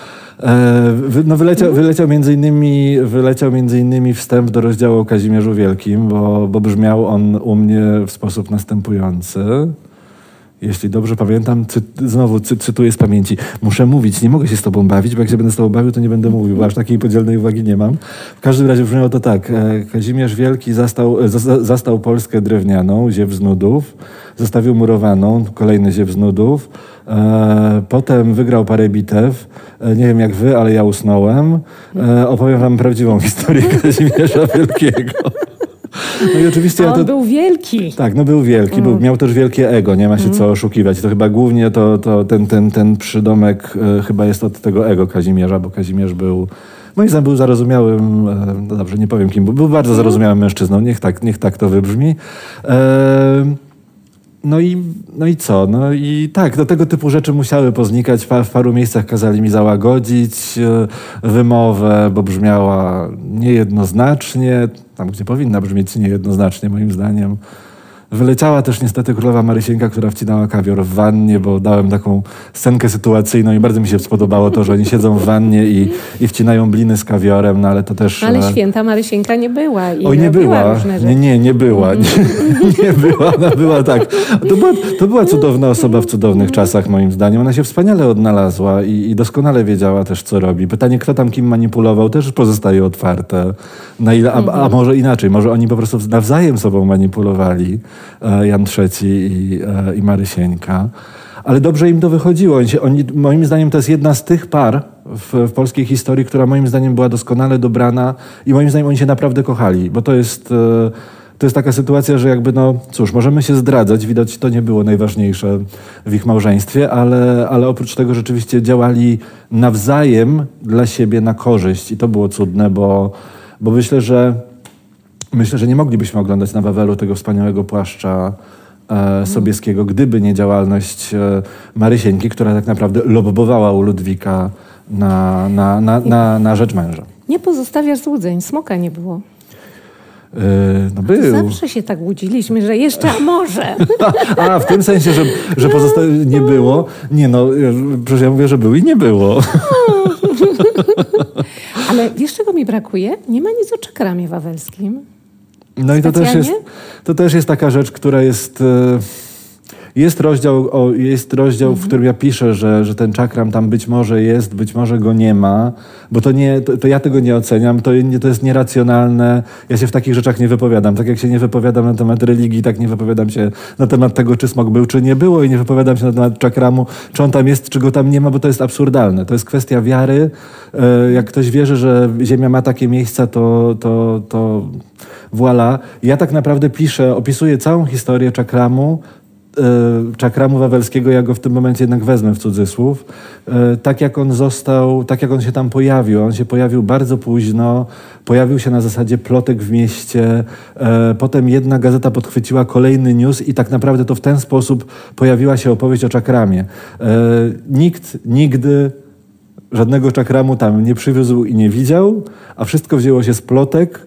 Wyleciał między innymi wstęp do rozdziału o Kazimierzu Wielkim, bo brzmiał on u mnie w sposób następujący. Jeśli dobrze pamiętam, znowu cytuję z pamięci. Muszę mówić, nie mogę się z tobą bawić, bo jak się będę z tobą bawił, to nie będę mówił, bo aż takiej podzielnej uwagi nie mam. W każdym razie brzmiało to tak. Kazimierz Wielki zastał Polskę drewnianą, ziew z nudów. Zostawił murowaną, kolejny ziew z nudów. Potem wygrał parę bitew. Nie wiem jak wy, ale ja usnąłem. Opowiem wam prawdziwą historię Kazimierza Wielkiego. No i oczywiście on był wielki. Tak, no był wielki. Miał też wielkie ego, nie ma się co oszukiwać. To chyba głównie ten przydomek chyba jest od tego ego Kazimierza, bo Kazimierz był, moim zdaniem był zarozumiałym, no dobrze, nie powiem kim, był bardzo zarozumiałym mężczyzną, niech tak to wybrzmi. No i co? No i tak, do tego typu rzeczy musiały poznikać. W paru miejscach kazali mi załagodzić wymowę, bo brzmiała niejednoznacznie, tam gdzie powinna brzmieć niejednoznacznie moim zdaniem. Wyleciała też niestety królowa Marysieńka, która wcinała kawior w wannie, bo dałem taką scenkę sytuacyjną i bardzo mi się spodobało to, że oni siedzą w wannie i wcinają bliny z kawiorem, no ale to też... Ale święta Marysieńka nie była. Oj, nie była. Nie była. Nie była. Ona była tak. To była cudowna osoba w cudownych czasach, moim zdaniem. Ona się wspaniale odnalazła i doskonale wiedziała też, co robi. Pytanie, kto tam kim manipulował, też pozostaje otwarte. Na ile, a może inaczej, może oni po prostu nawzajem sobą manipulowali. Jan III i Marysieńka. Ale dobrze im to wychodziło. Moim zdaniem to jest jedna z tych par w polskiej historii, która moim zdaniem była doskonale dobrana i moim zdaniem oni się naprawdę kochali, bo to jest taka sytuacja, że jakby no cóż, możemy się zdradzać, widać to nie było najważniejsze w ich małżeństwie, ale oprócz tego rzeczywiście działali nawzajem dla siebie na korzyść i to było cudne, bo myślę, że nie moglibyśmy oglądać na Wawelu tego wspaniałego płaszcza Sobieskiego, gdyby nie działalność Marysieńki, która tak naprawdę lobbowała u Ludwika na rzecz męża. Nie pozostawiasz złudzeń. Smoka nie było. No był. Zawsze się tak łudziliśmy, że jeszcze może. A, w tym sensie, że nie było. Nie no, przecież ja mówię, że był i nie było. Ale wiesz, czego mi brakuje? Nie ma nic o czakramie wawelskim. No i to też jest taka rzecz, która jest... Jest rozdział, w którym ja piszę, że ten czakram tam być może jest, być może go nie ma, bo to ja tego nie oceniam, to jest nieracjonalne. Ja się w takich rzeczach nie wypowiadam. Tak jak się nie wypowiadam na temat religii, tak nie wypowiadam się na temat tego, czy smok był, czy nie było i nie wypowiadam się na temat czakramu, czy on tam jest, czy go tam nie ma, bo to jest absurdalne. To jest kwestia wiary. Jak ktoś wierzy, że Ziemia ma takie miejsca, to voilà. Ja tak naprawdę opisuję całą historię czakramu wawelskiego, ja go w tym momencie jednak wezmę w cudzysłów, tak jak on się tam pojawił. On się pojawił bardzo późno, pojawił się na zasadzie plotek w mieście, potem jedna gazeta podchwyciła kolejny news i tak naprawdę to w ten sposób pojawiła się opowieść o czakramie. Nikt nigdy żadnego czakramu tam nie przywiózł i nie widział, a wszystko wzięło się z plotek.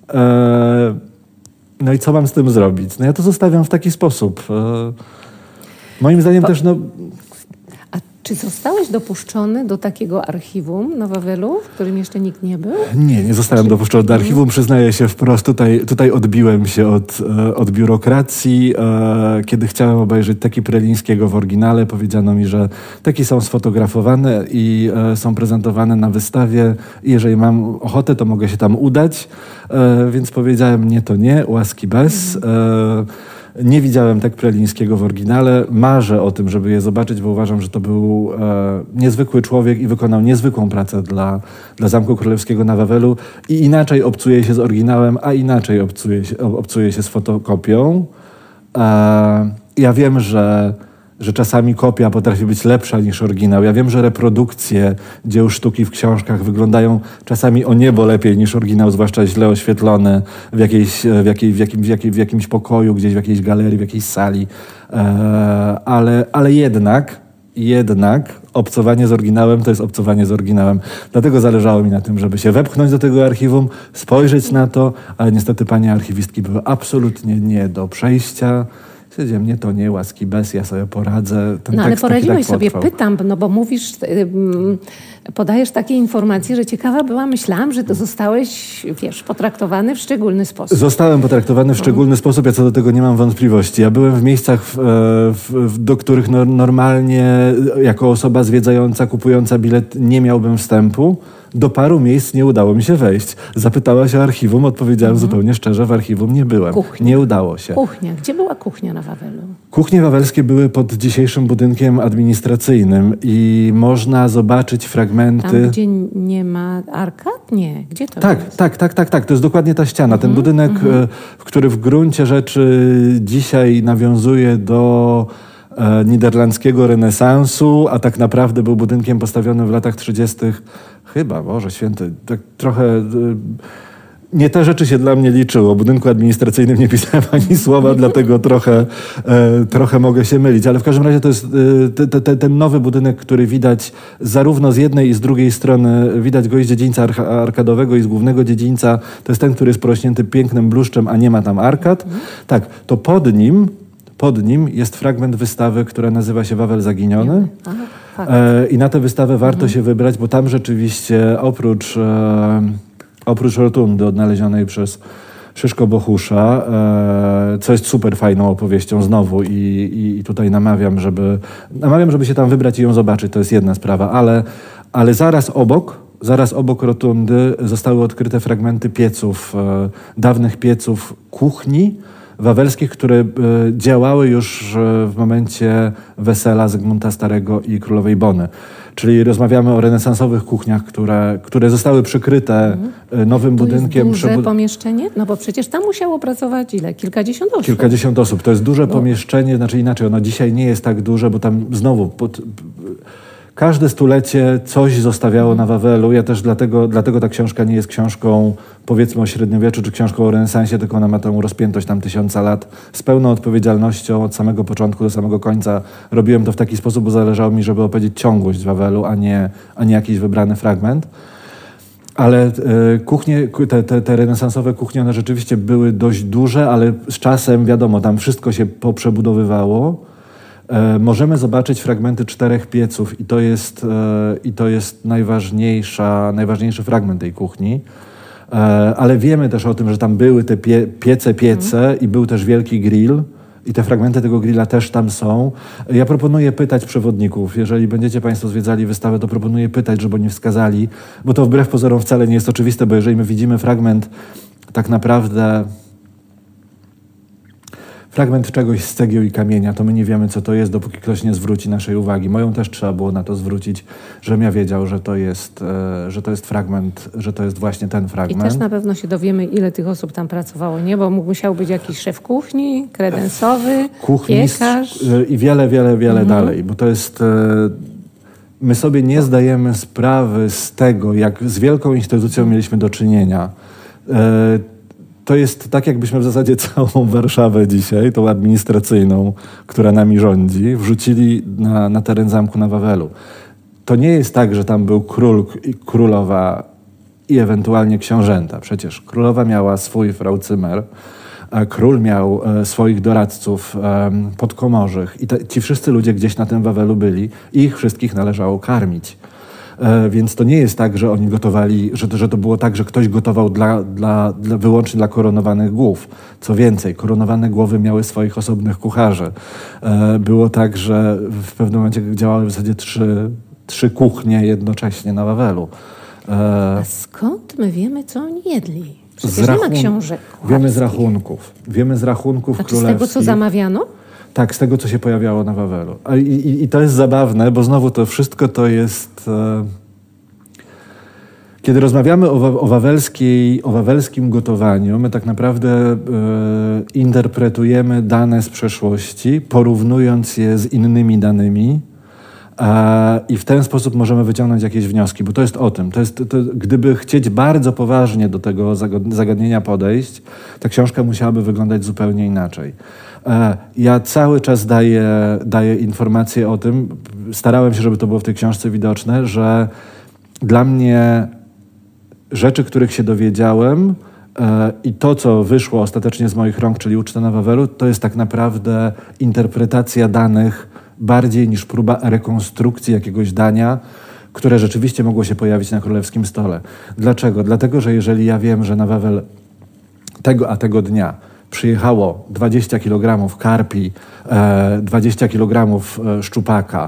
No i co mam z tym zrobić? No ja to zostawiam w taki sposób. Moim zdaniem też, no... A czy zostałeś dopuszczony do takiego archiwum na Wawelu, w którym jeszcze nikt nie był? Nie zostałem dopuszczony do archiwum. Przyznaję się wprost, tutaj odbiłem się od biurokracji. Kiedy chciałem obejrzeć Teki Prelińskiego w oryginale, powiedziano mi, że teki są sfotografowane i są prezentowane na wystawie. I jeżeli mam ochotę, to mogę się tam udać. Więc powiedziałem nie, to nie, łaski bez. Nie widziałem tak Prelińskiego w oryginale. Marzę o tym, żeby je zobaczyć, bo uważam, że to był niezwykły człowiek i wykonał niezwykłą pracę dla Zamku Królewskiego na Wawelu. I inaczej obcuje się z oryginałem, a inaczej obcuje się z fotokopią. Ja wiem, że czasami kopia potrafi być lepsza niż oryginał. Ja wiem, że reprodukcje dzieł sztuki w książkach wyglądają czasami o niebo lepiej niż oryginał, zwłaszcza źle oświetlone w jakimś pokoju, gdzieś w jakiejś galerii, w jakiejś sali. Ale jednak obcowanie z oryginałem to jest obcowanie z oryginałem. Dlatego zależało mi na tym, żeby się wepchnąć do tego archiwum, spojrzeć na to, ale niestety panie archiwistki były absolutnie nie do przejścia. Stwierdziłem, mnie to nie, łaski bez, ja sobie poradzę. Ten ale tekst poradziłeś tak sobie, potrwał. pytam, no bo mówisz, podajesz takie informacje, że ciekawa była, myślałam, że to zostałeś, potraktowany w szczególny sposób. Zostałem potraktowany w szczególny sposób, ja co do tego nie mam wątpliwości. Ja byłem w miejscach, do których normalnie jako osoba zwiedzająca, kupująca bilet nie miałbym wstępu. Do paru miejsc nie udało mi się wejść. Zapytałaś o archiwum, odpowiedziałem zupełnie szczerze, w archiwum nie byłem. Kuchnia. Nie udało się. Kuchnia. Gdzie była kuchnia na Wawelu? Kuchnie wawelskie były pod dzisiejszym budynkiem administracyjnym i można zobaczyć fragmenty... Tam, gdzie nie ma arkad? Nie. Gdzie to jest? Tak. To jest dokładnie ta ściana. Ten budynek, który w gruncie rzeczy dzisiaj nawiązuje do niderlandzkiego renesansu, a tak naprawdę był budynkiem postawionym w latach 30. Chyba, Boże Święty, tak trochę... Nie te rzeczy się dla mnie liczyło. O budynku administracyjnym nie pisałem ani słowa, dlatego trochę mogę się mylić. Ale w każdym razie to jest ten nowy budynek, który widać zarówno z jednej i z drugiej strony. Widać go i z dziedzińca arkadowego, i z głównego dziedzińca. To jest ten, który jest porośnięty pięknym bluszczem, a nie ma tam arkad. Tak, to pod nim jest fragment wystawy, która nazywa się Wawel Zaginiony. I na tę wystawę warto się wybrać, bo tam rzeczywiście oprócz rotundy odnalezionej przez Szyszko Bohusza, co jest super fajną opowieścią znowu i tutaj namawiam, żeby się tam wybrać i ją zobaczyć. To jest jedna sprawa, ale zaraz obok rotundy zostały odkryte fragmenty pieców, dawnych pieców kuchni wawelskich, które działały już w momencie wesela Zygmunta Starego i królowej Bony. Czyli rozmawiamy o renesansowych kuchniach, które zostały przykryte nowym budynkiem. To jest duże pomieszczenie? No bo przecież tam musiało pracować ile? Kilkadziesiąt osób. Kilkadziesiąt osób. To jest duże pomieszczenie, znaczy inaczej, ono dzisiaj nie jest tak duże, bo tam znowu każde stulecie coś zostawiało na Wawelu. Ja też dlatego ta książka nie jest książką, powiedzmy, o średniowieczu, czy książką o renesansie, tylko ona ma tę rozpiętość tam 1000 lat. Z pełną odpowiedzialnością od samego początku do samego końca robiłem to w taki sposób, bo zależało mi, żeby opowiedzieć ciągłość Wawelu, a nie jakiś wybrany fragment. Ale kuchnie, te renesansowe kuchnie, one rzeczywiście były dość duże, ale z czasem, wiadomo, tam wszystko się poprzebudowywało. Możemy zobaczyć fragmenty 4 pieców i to jest najważniejszy fragment tej kuchni. Ale wiemy też o tym, że tam były te piece i był też wielki grill i te fragmenty tego grilla też tam są. Ja proponuję pytać przewodników, jeżeli będziecie Państwo zwiedzali wystawę, to proponuję pytać, żeby oni wskazali, bo to wbrew pozorom wcale nie jest oczywiste, bo jeżeli my widzimy fragment tak naprawdę... Fragment czegoś z cegieł i kamienia, to my nie wiemy, co to jest, dopóki ktoś nie zwróci naszej uwagi. Moją też trzeba było na to zwrócić, żebym ja wiedział, że to jest fragment, że to jest właśnie ten fragment. I też na pewno się dowiemy, ile tych osób tam pracowało, nie? Bo musiał być jakiś szef kuchni, kredensowy, piekarz. I wiele dalej, bo to jest... My sobie nie zdajemy sprawy z tego, jak z wielką instytucją mieliśmy do czynienia. To jest tak, jakbyśmy w zasadzie całą Warszawę dzisiaj, tą administracyjną, która nami rządzi, wrzucili na teren zamku na Wawelu. To nie jest tak, że tam był król i królowa i ewentualnie książęta. Przecież królowa miała swój fraucymer, a król miał swoich doradców podkomorzych i ci wszyscy ludzie gdzieś na tym Wawelu byli i ich wszystkich należało karmić. Więc to nie jest tak, że oni gotowali, że to było tak, że ktoś gotował wyłącznie dla koronowanych głów. Co więcej, koronowane głowy miały swoich osobnych kucharzy. Było tak, że w pewnym momencie działały w zasadzie trzy kuchnie jednocześnie na Wawelu. A skąd my wiemy, co oni jedli? Przecież nie ma książek Wiemy z rachunków. Wiemy z rachunków znaczy królewskich. z tego, co zamawiano? Tak, z tego, co się pojawiało na Wawelu. I to jest zabawne, bo znowu to wszystko to jest... Kiedy rozmawiamy o wawelskim gotowaniu, my tak naprawdę interpretujemy dane z przeszłości, porównując je z innymi danymi i w ten sposób możemy wyciągnąć jakieś wnioski, bo to jest o tym. Gdyby chcieć bardzo poważnie do tego zagadnienia podejść, ta książka musiałaby wyglądać zupełnie inaczej. Ja cały czas daję informacje o tym, starałem się, żeby to było w tej książce widoczne, że dla mnie rzeczy, których się dowiedziałem i to, co wyszło ostatecznie z moich rąk, czyli Uczta na Wawelu, to jest tak naprawdę interpretacja danych bardziej niż próba rekonstrukcji jakiegoś dania, które rzeczywiście mogło się pojawić na królewskim stole. Dlaczego? Dlatego, że jeżeli ja wiem, że na Wawel tego dnia przyjechało 20 kg karpi, 20 kg szczupaka,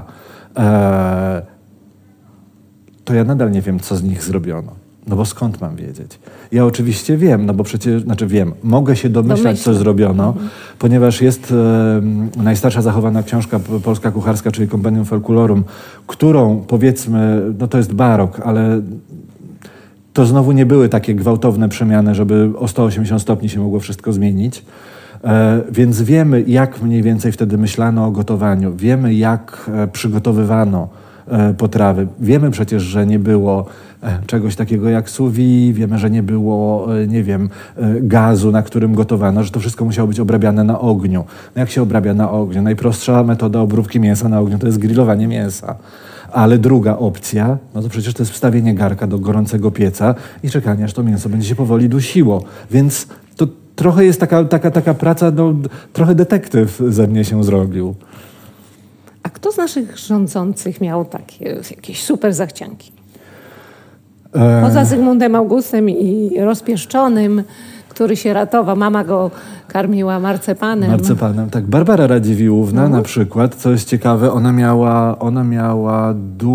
to ja nadal nie wiem, co z nich zrobiono. No bo skąd mam wiedzieć? Ja oczywiście wiem, no bo przecież, mogę się domyślać, co zrobiono, ponieważ jest najstarsza zachowana książka polska kucharska, czyli Compendium Folkulorum, którą powiedzmy, no to jest barok, ale to znowu nie były takie gwałtowne przemiany, żeby o 180 stopni się mogło wszystko zmienić. Więc wiemy, jak mniej więcej wtedy myślano o gotowaniu. Wiemy, jak przygotowywano potrawy. Wiemy przecież, że nie było czegoś takiego jak sous vide, wiemy, że nie było, gazu, na którym gotowano, że to wszystko musiało być obrabiane na ogniu. No jak się obrabia na ogniu? Najprostsza metoda obróbki mięsa na ogniu to jest grillowanie mięsa. Ale druga opcja, no to przecież to jest wstawienie garka do gorącego pieca i czekanie, aż to mięso będzie się powoli dusiło. Więc to trochę jest taka praca, no, trochę detektyw ze mnie się zrobił. A kto z naszych rządzących miał jakieś super zachcianki? Poza Zygmuntem Augustem i rozpieszczonym, który się ratował. Mama go karmiła marcepanem. Marcepanem, tak. Barbara Radziwiłłówna na przykład, co jest ciekawe, ona miała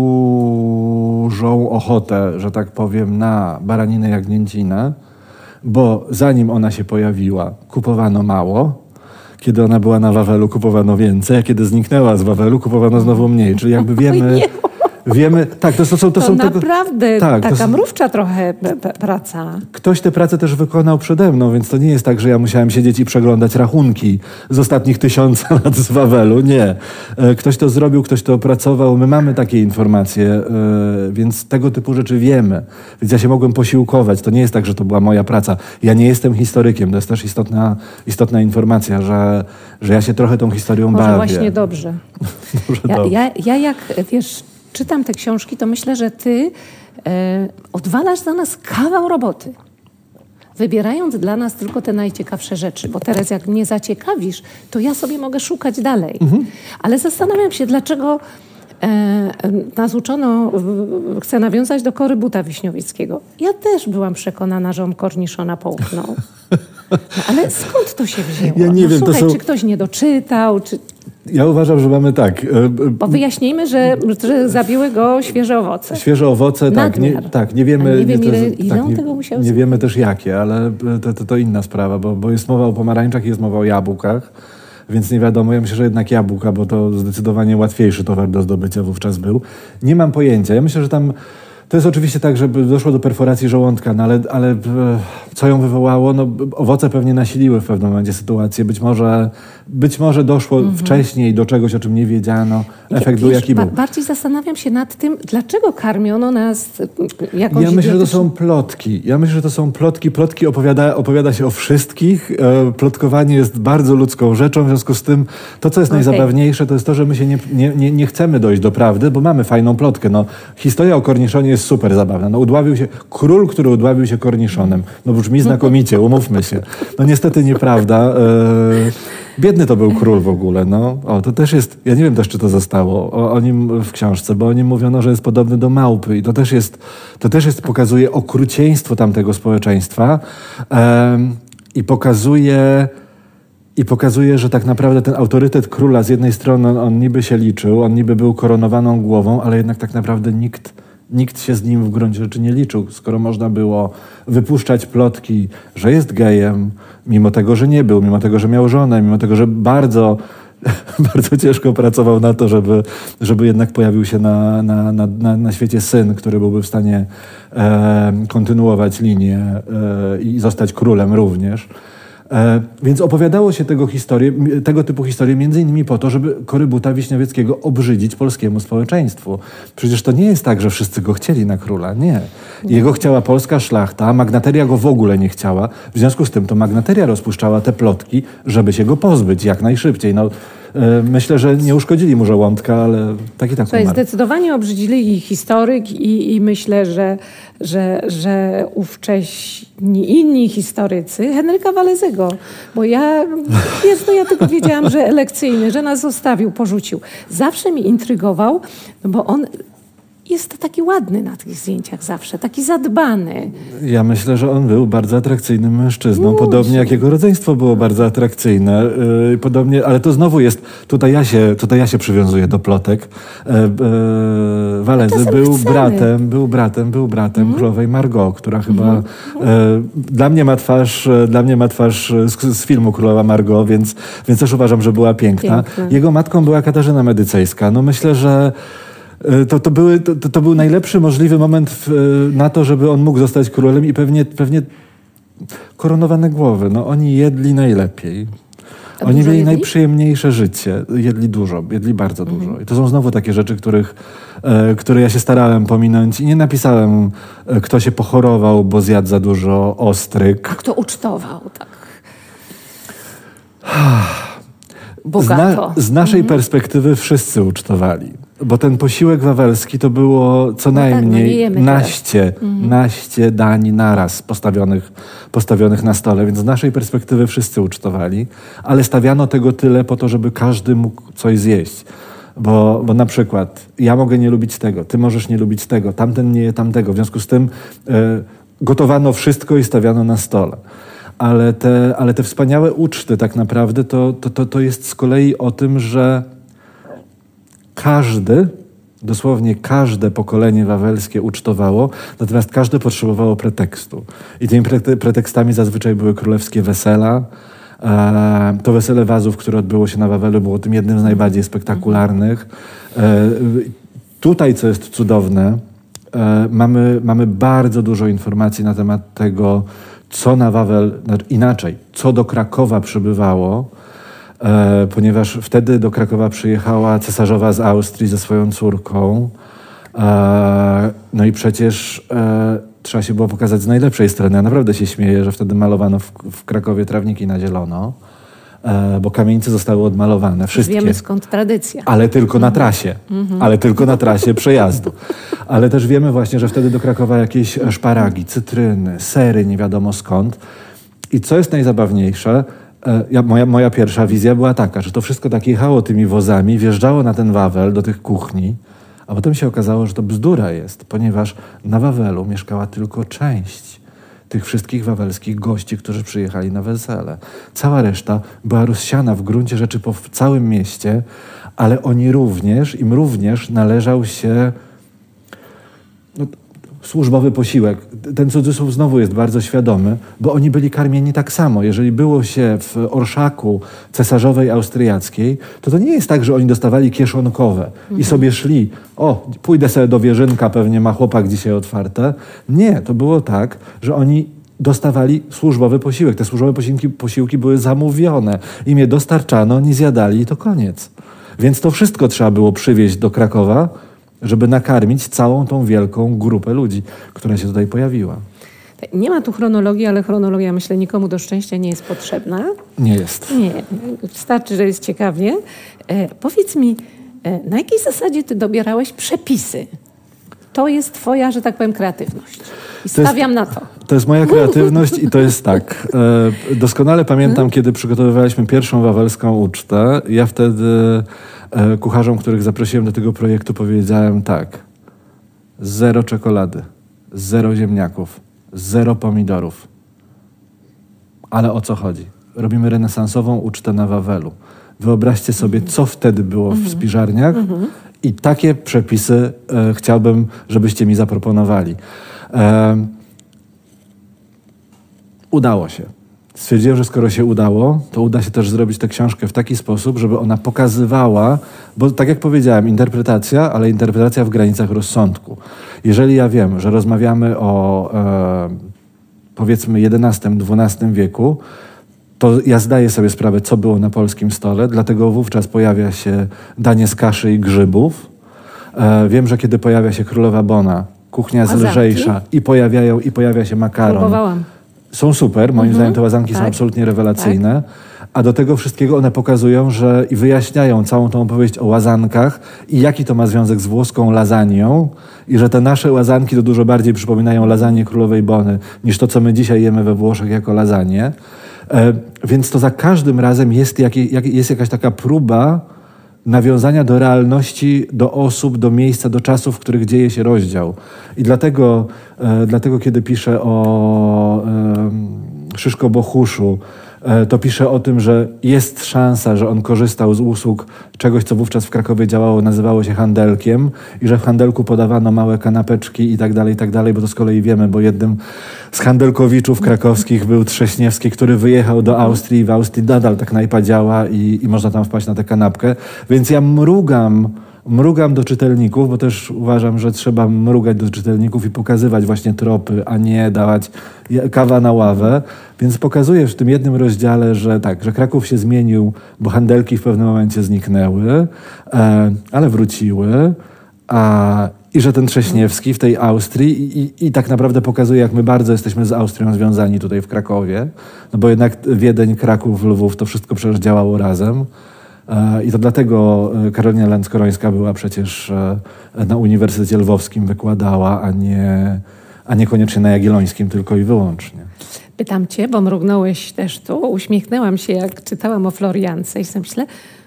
dużą ochotę, że tak powiem, na baraninę jagnięcinę, bo zanim ona się pojawiła, kupowano mało. Kiedy ona była na Wawelu, kupowano więcej, a kiedy zniknęła z Wawelu, kupowano znowu mniej. Czyli jakby wiemy, tak, to są naprawdę taka mrówcza trochę praca. Ktoś tę pracę też wykonał przede mną, więc to nie jest tak, że ja musiałem siedzieć i przeglądać rachunki z ostatnich 1000 lat z Wawelu. Nie. Ktoś to zrobił, ktoś to opracował. My mamy takie informacje, więc tego typu rzeczy wiemy. Więc ja się mogłem posiłkować. To nie jest tak, że to była moja praca. Ja nie jestem historykiem. To jest też istotna informacja, że ja się trochę tą historią bawię. Może właśnie dobrze. Ja jak, wiesz, czytam te książki, to myślę, że ty odwalasz za nas kawał roboty. Wybierając dla nas tylko te najciekawsze rzeczy. Bo teraz jak mnie zaciekawisz, to ja sobie mogę szukać dalej. Ale zastanawiam się, dlaczego nas uczono, chcę nawiązać do korybuta wiśniowieckiego. Ja też byłam przekonana, że on korniszona połknął. No, ale skąd to się wzięło? Ja nie wiem, słuchaj, czy ktoś nie doczytał, czy... Ja uważam, że mamy tak. Bo wyjaśnijmy, że zabiły go świeże owoce. Świeże owoce, nie wiemy. Ile on tego musiał nie wiemy też jakie, ale to inna sprawa, bo jest mowa o pomarańczach i jest mowa o jabłkach, więc nie wiadomo. Ja myślę, że jednak jabłka, bo to zdecydowanie łatwiejszy towar do zdobycia wówczas był. Nie mam pojęcia. Ja myślę, że tam to jest oczywiście tak, że doszło do perforacji żołądka, no ale co ją wywołało? No, owoce pewnie nasiliły w pewnym momencie sytuację. Być może doszło wcześniej do czegoś, o czym nie wiedziano. Efekt był jaki był. Bardziej zastanawiam się nad tym, dlaczego karmiono nas jakąś... Ja myślę, że to są plotki. Plotki opowiada się o wszystkich. Plotkowanie jest bardzo ludzką rzeczą. W związku z tym to, co jest najzabawniejsze, to jest to, że my się nie chcemy dojść do prawdy, bo mamy fajną plotkę. No, historia o korniszonie jest super zabawna. No, król, który udławił się korniszonem. No brzmi znakomicie, umówmy się. No niestety nieprawda. Biedny to był król w ogóle. No. To też jest, ja nie wiem też, czy to zostało o nim w książce, bo o nim mówiono, że jest podobny do małpy i to też pokazuje okrucieństwo tamtego społeczeństwa i pokazuje, że tak naprawdę ten autorytet króla z jednej strony on niby się liczył, on niby był koronowaną głową, ale jednak tak naprawdę Nikt się z nim w gruncie rzeczy nie liczył, skoro można było wypuszczać plotki, że jest gejem, mimo tego, że nie był, mimo tego, że miał żonę, mimo tego, że bardzo ciężko pracował na to, żeby jednak pojawił się na świecie syn, który byłby w stanie kontynuować linię i zostać królem również. Więc opowiadało się tego typu historie między innymi po to, żeby Korybuta Wiśniowieckiego obrzydzić polskiemu społeczeństwu. Przecież to nie jest tak, że wszyscy go chcieli na króla. Nie. Jego chciała polska szlachta, a magnateria go w ogóle nie chciała. W związku z tym to magnateria rozpuszczała te plotki, żeby się go pozbyć jak najszybciej. Myślę, że nie uszkodzili mu żołądka, ale tak i tak umarł. Zdecydowanie obrzydzili historyk i myślę, że ówcześni inni historycy Henryka Walezego, bo ja tylko wiedziałam, że elekcyjny, że nas zostawił, porzucił. Zawsze mi intrygował, bo on jest taki ładny na tych zdjęciach zawsze, taki zadbany. Ja myślę, że on był bardzo atrakcyjnym mężczyzną, podobnie jak jego rodzeństwo było bardzo atrakcyjne. Podobnie, ale to znowu jest, tutaj ja się przywiązuję do plotek. Walezy był bratem królowej Margot, która chyba dla mnie ma twarz z filmu Królowa Margot, więc też uważam, że była piękna. Jego matką była Katarzyna Medycejska. No myślę, że to był najlepszy możliwy moment na to, żeby on mógł zostać królem i pewnie koronowane głowy. No, oni jedli najlepiej. Oni mieli najprzyjemniejsze życie. Jedli bardzo dużo. I to są znowu takie rzeczy, które ja się starałem pominąć i nie napisałem, kto się pochorował, bo zjadł za dużo ostryg. A kto ucztował, tak. Bogato. Z naszej perspektywy wszyscy ucztowali. Bo ten posiłek wawelski to było co najmniej naście dań naraz postawionych na stole, więc z naszej perspektywy wszyscy ucztowali, ale stawiano tego tyle po to, żeby każdy mógł coś zjeść. Bo na przykład ja mogę nie lubić tego, ty możesz nie lubić tego, tamten nie je tamtego. W związku z tym gotowano wszystko i stawiano na stole. Ale te wspaniałe uczty tak naprawdę to jest z kolei o tym, że dosłownie każde pokolenie wawelskie ucztowało, natomiast każde potrzebowało pretekstu. I tymi pretekstami zazwyczaj były królewskie wesela. To wesele Wazów, które odbyło się na Wawelu, było tym jednym z najbardziej spektakularnych. Tutaj, co jest cudowne, mamy bardzo dużo informacji na temat tego, co na Wawel, inaczej, co do Krakowa przybywało, ponieważ wtedy do Krakowa przyjechała cesarzowa z Austrii ze swoją córką. No i przecież trzeba się było pokazać z najlepszej strony. Ja naprawdę się śmieję, że wtedy malowano w Krakowie trawniki na zielono, bo kamienice zostały odmalowane. Wszystkie. Wiemy skąd tradycja. Ale tylko na trasie. Ale tylko na trasie przejazdu. Ale też wiemy właśnie, że wtedy do Krakowa jakieś szparagi, cytryny, sery, nie wiadomo skąd. I co jest najzabawniejsze, moja pierwsza wizja była taka, że to wszystko tak jechało tymi wozami, wjeżdżało na ten Wawel, do tych kuchni, a potem się okazało, że to bzdura jest, ponieważ na Wawelu mieszkała tylko część tych wszystkich wawelskich gości, którzy przyjechali na wesele. Cała reszta była rozsiana w gruncie rzeczy po całym mieście, ale im również należał się służbowy posiłek. Ten cudzysłów znowu jest bardzo świadomy, bo oni byli karmieni tak samo. Jeżeli było się w orszaku cesarzowej austriackiej, to nie jest tak, że oni dostawali kieszonkowe i sobie szli, pójdę sobie do Wierzynka, pewnie ma chłopak dzisiaj otwarte. Nie, to było tak, że oni dostawali służbowy posiłek. Te służbowe posiłki były zamówione. Im je dostarczano, nie zjadali i to koniec. Więc to wszystko trzeba było przywieźć do Krakowa, żeby nakarmić całą tą wielką grupę ludzi, która się tutaj pojawiła. Nie ma tu chronologii, ale chronologia, myślę, nikomu do szczęścia nie jest potrzebna. Nie jest. Nie, wystarczy, że jest ciekawie. Powiedz mi, na jakiej zasadzie ty dobierałeś przepisy? To jest twoja, że tak powiem, kreatywność. I stawiam na to. To jest moja kreatywność i to jest tak. Doskonale pamiętam, kiedy przygotowywaliśmy pierwszą wawelską ucztę. Ja wtedy kucharzom, których zaprosiłem do tego projektu, powiedziałem tak. 0 czekolady, 0 ziemniaków, 0 pomidorów. Ale o co chodzi? Robimy renesansową ucztę na Wawelu. Wyobraźcie sobie, co wtedy było w spiżarniach I takie przepisy chciałbym, żebyście mi zaproponowali. Udało się. Stwierdziłem, że skoro się udało, to uda się też zrobić tę książkę w taki sposób, żeby ona pokazywała, bo tak jak powiedziałem, interpretacja, ale interpretacja w granicach rozsądku. Jeżeli ja wiem, że rozmawiamy o powiedzmy XI-XII wieku, to ja zdaję sobie sprawę, co było na polskim stole, dlatego wówczas pojawia się danie z kaszy i grzybów. Wiem, że kiedy pojawia się królowa Bona, kuchnia jest lżejsza i pojawia się makaron. Próbowałam. Są super, moim zdaniem te łazanki są absolutnie rewelacyjne, a do tego wszystkiego one pokazują, że i wyjaśniają całą tą opowieść o łazankach i jaki to ma związek z włoską lasagną i że te nasze łazanki to dużo bardziej przypominają lasagne królowej Bony niż to, co my dzisiaj jemy we Włoszech jako lasagne. Więc to za każdym razem jest jakaś taka próba nawiązania do realności, do osób, do miejsca, do czasów, w których dzieje się rozdział. I dlatego kiedy piszę o Szyszko Bohuszu, to pisze o tym, że jest szansa, że on korzystał z usług czegoś, co wówczas w Krakowie działało, nazywało się handelkiem i że w handelku podawano małe kanapeczki i tak dalej, bo to z kolei wiemy, bo jednym z handelkowiczów krakowskich był Trześniewski, który wyjechał do Austrii i w Austrii nadal ta knajpa działa i można tam wpaść na tę kanapkę. Więc ja mrugam do czytelników, bo też uważam, że trzeba mrugać do czytelników i pokazywać właśnie tropy, a nie dawać kawa na ławę. Więc pokazuję w tym jednym rozdziale, że tak, że Kraków się zmienił, bo handelki w pewnym momencie zniknęły, ale wróciły. I że ten Trześniewski w tej Austrii i tak naprawdę pokazuje, jak my bardzo jesteśmy z Austrią związani tutaj w Krakowie. No bo jednak Wiedeń, Kraków, Lwów, to wszystko przecież działało razem. I to dlatego Karolina Lęckorońska była przecież na Uniwersytecie Lwowskim, wykładała, a nie koniecznie na Jagiellońskim tylko i wyłącznie. Pytam cię, bo mrugnąłeś też tu, uśmiechnęłam się, jak czytałam o Floriance i sobie myślę,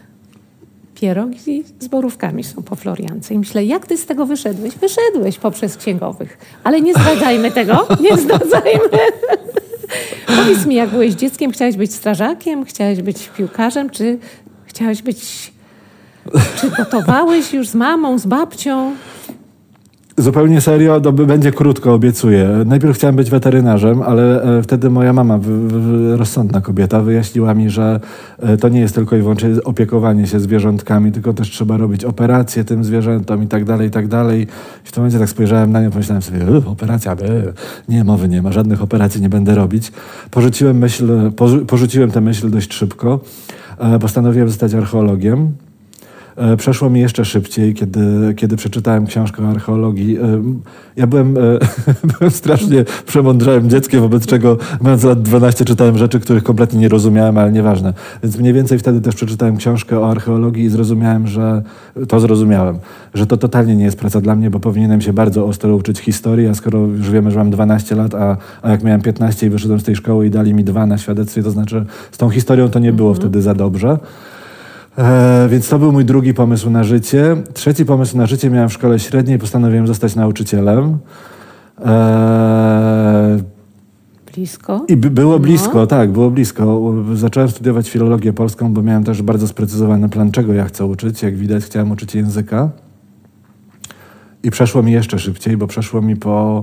pierogi z borówkami są po Floriance. I myślę, jak ty z tego wyszedłeś? Wyszedłeś poprzez księgowych. Ale nie zdradzajmy tego, nie zdradzajmy. Powiedz mi, jak byłeś dzieckiem, chciałeś być strażakiem, chciałeś być piłkarzem, czy chciałeś być... Czy gotowałeś już z mamą, z babcią? Zupełnie serio, to będzie krótko, obiecuję. Najpierw chciałem być weterynarzem, ale wtedy moja mama, rozsądna kobieta, wyjaśniła mi, że to nie jest tylko i wyłącznie opiekowanie się zwierzątkami, tylko też trzeba robić operacje tym zwierzętom i tak dalej, i tak dalej. I w tym momencie tak spojrzałem na nią, pomyślałem sobie, operacja, nie, mowy nie ma, żadnych operacji nie będę robić. Porzuciłem tę myśl dość szybko. Postanowiłem zostać archeologiem. Przeszło mi jeszcze szybciej, kiedy przeczytałem książkę o archeologii. Ja byłem strasznie przemądrzałym dzieckiem, wobec czego mając lat 12 czytałem rzeczy, których kompletnie nie rozumiałem, ale nieważne. Więc mniej więcej wtedy też przeczytałem książkę o archeologii i zrozumiałem, że to totalnie nie jest praca dla mnie, bo powinienem się bardzo ostro uczyć historii, a skoro już wiemy, że mam 12 lat, a jak miałem 15 i wyszedłem z tej szkoły i dali mi 2 na świadectwie, to znaczy z tą historią to nie było wtedy za dobrze. Więc to był mój drugi pomysł na życie. Trzeci pomysł na życie miałem w szkole średniej, postanowiłem zostać nauczycielem. Blisko? I było blisko, tak, było blisko. Zacząłem studiować filologię polską, bo miałem też bardzo sprecyzowany plan, czego ja chcę uczyć. Jak widać, chciałem uczyć języka. I przeszło mi jeszcze szybciej, bo przeszło mi po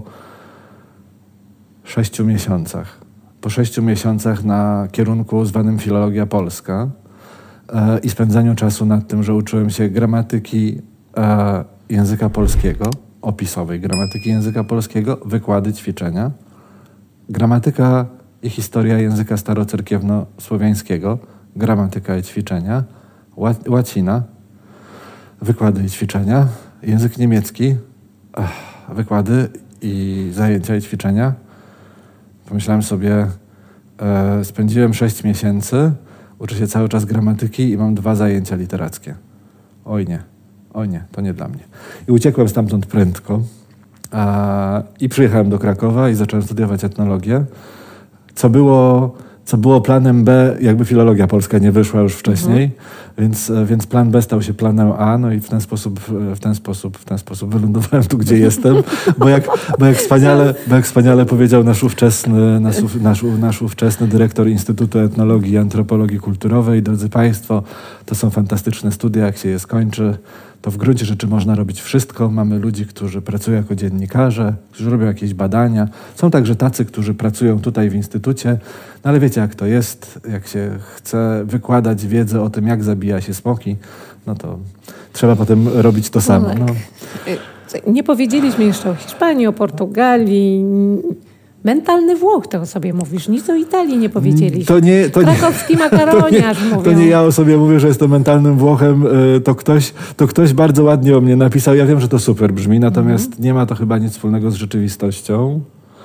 6 miesiącach. Po 6 miesiącach na kierunku zwanym Filologia Polska i spędzaniu czasu nad tym, że uczyłem się gramatyki języka polskiego, opisowej gramatyki języka polskiego, wykłady, ćwiczenia. Gramatyka i historia języka starocerkiewno-słowiańskiego, gramatyka i ćwiczenia. Łacina, wykłady i ćwiczenia. Język niemiecki, wykłady i zajęcia i ćwiczenia. Pomyślałem sobie, spędziłem 6 miesięcy, uczę się cały czas gramatyki i mam 2 zajęcia literackie. Oj nie, to nie dla mnie. I uciekłem stamtąd prędko i przyjechałem do Krakowa i zacząłem studiować etnologię, co było planem B, jakby filologia polska nie wyszła już wcześniej, więc plan B stał się planem A, no i w ten sposób wylądowałem tu, gdzie jestem, bo jak wspaniale powiedział nasz ówczesny dyrektor Instytutu Etnologii i Antropologii Kulturowej, drodzy Państwo, to są fantastyczne studia, jak się je skończy, to w gruncie rzeczy można robić wszystko. Mamy ludzi, którzy pracują jako dziennikarze, którzy robią jakieś badania. Są także tacy, którzy pracują tutaj w instytucie. No ale wiecie, jak to jest, jak się chce wykładać wiedzę o tym, jak zabija się smoki, no to trzeba potem robić to samo. No. Nie powiedzieliśmy jeszcze o Hiszpanii, o Portugalii. Mentalny Włoch, to o sobie mówisz. Nic o Italii nie powiedzieliśmy. Krakowski makaroniarz mówią. To nie ja o sobie mówię, że jestem mentalnym Włochem. To ktoś bardzo ładnie o mnie napisał. Ja wiem, że to super brzmi, natomiast nie ma to chyba nic wspólnego z rzeczywistością.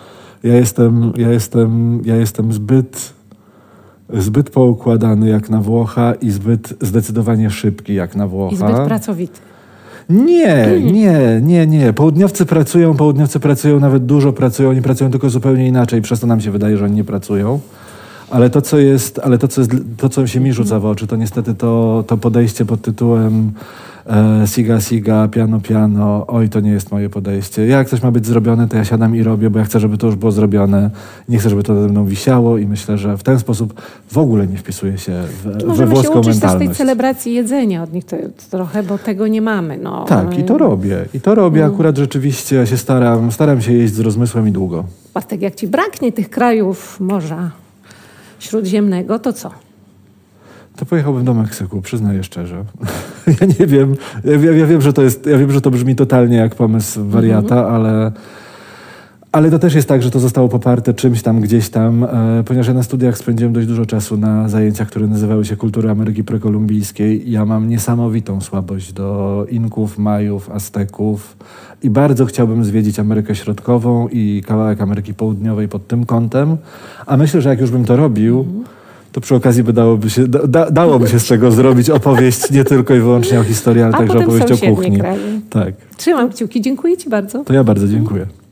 Ja jestem zbyt poukładany jak na Włocha i zbyt zdecydowanie szybki jak na Włocha. I zbyt pracowity. Nie. Południowcy pracują, nawet dużo pracują, oni pracują tylko zupełnie inaczej, przez to nam się wydaje, że oni nie pracują. Ale to, co się mi rzuca w oczy, to niestety to podejście pod tytułem siga, piano, oj, to nie jest moje podejście. Jak coś ma być zrobione, to ja siadam i robię, bo ja chcę, żeby to już było zrobione. Nie chcę, żeby to ze mną wisiało i myślę, że w ten sposób w ogóle nie wpisuje się we włoską mentalność. Możemy się uczyć też tej celebracji jedzenia od nich to trochę, bo tego nie mamy. No. Tak, i to robię. Akurat rzeczywiście ja się staram się jeść z rozmysłem i długo. Bartek, jak ci braknie tych krajów Morza Śródziemnego, to co? To pojechałbym do Meksyku, przyznaję szczerze. Ja nie wiem, ja wiem, że to brzmi totalnie jak pomysł wariata, ale to też jest tak, że to zostało poparte czymś tam, gdzieś tam, ponieważ ja na studiach spędziłem dość dużo czasu na zajęciach, które nazywały się Kultury Ameryki Prekolumbijskiej. Ja mam niesamowitą słabość do Inków, Majów, Azteków i bardzo chciałbym zwiedzić Amerykę Środkową i kawałek Ameryki Południowej pod tym kątem, a myślę, że jak już bym to robił, to przy okazji dałoby się z czego zrobić opowieść nie tylko i wyłącznie o historii, ale także opowieść o kuchni. Kraje. Tak. Trzymam kciuki, dziękuję ci bardzo. To ja bardzo dziękuję.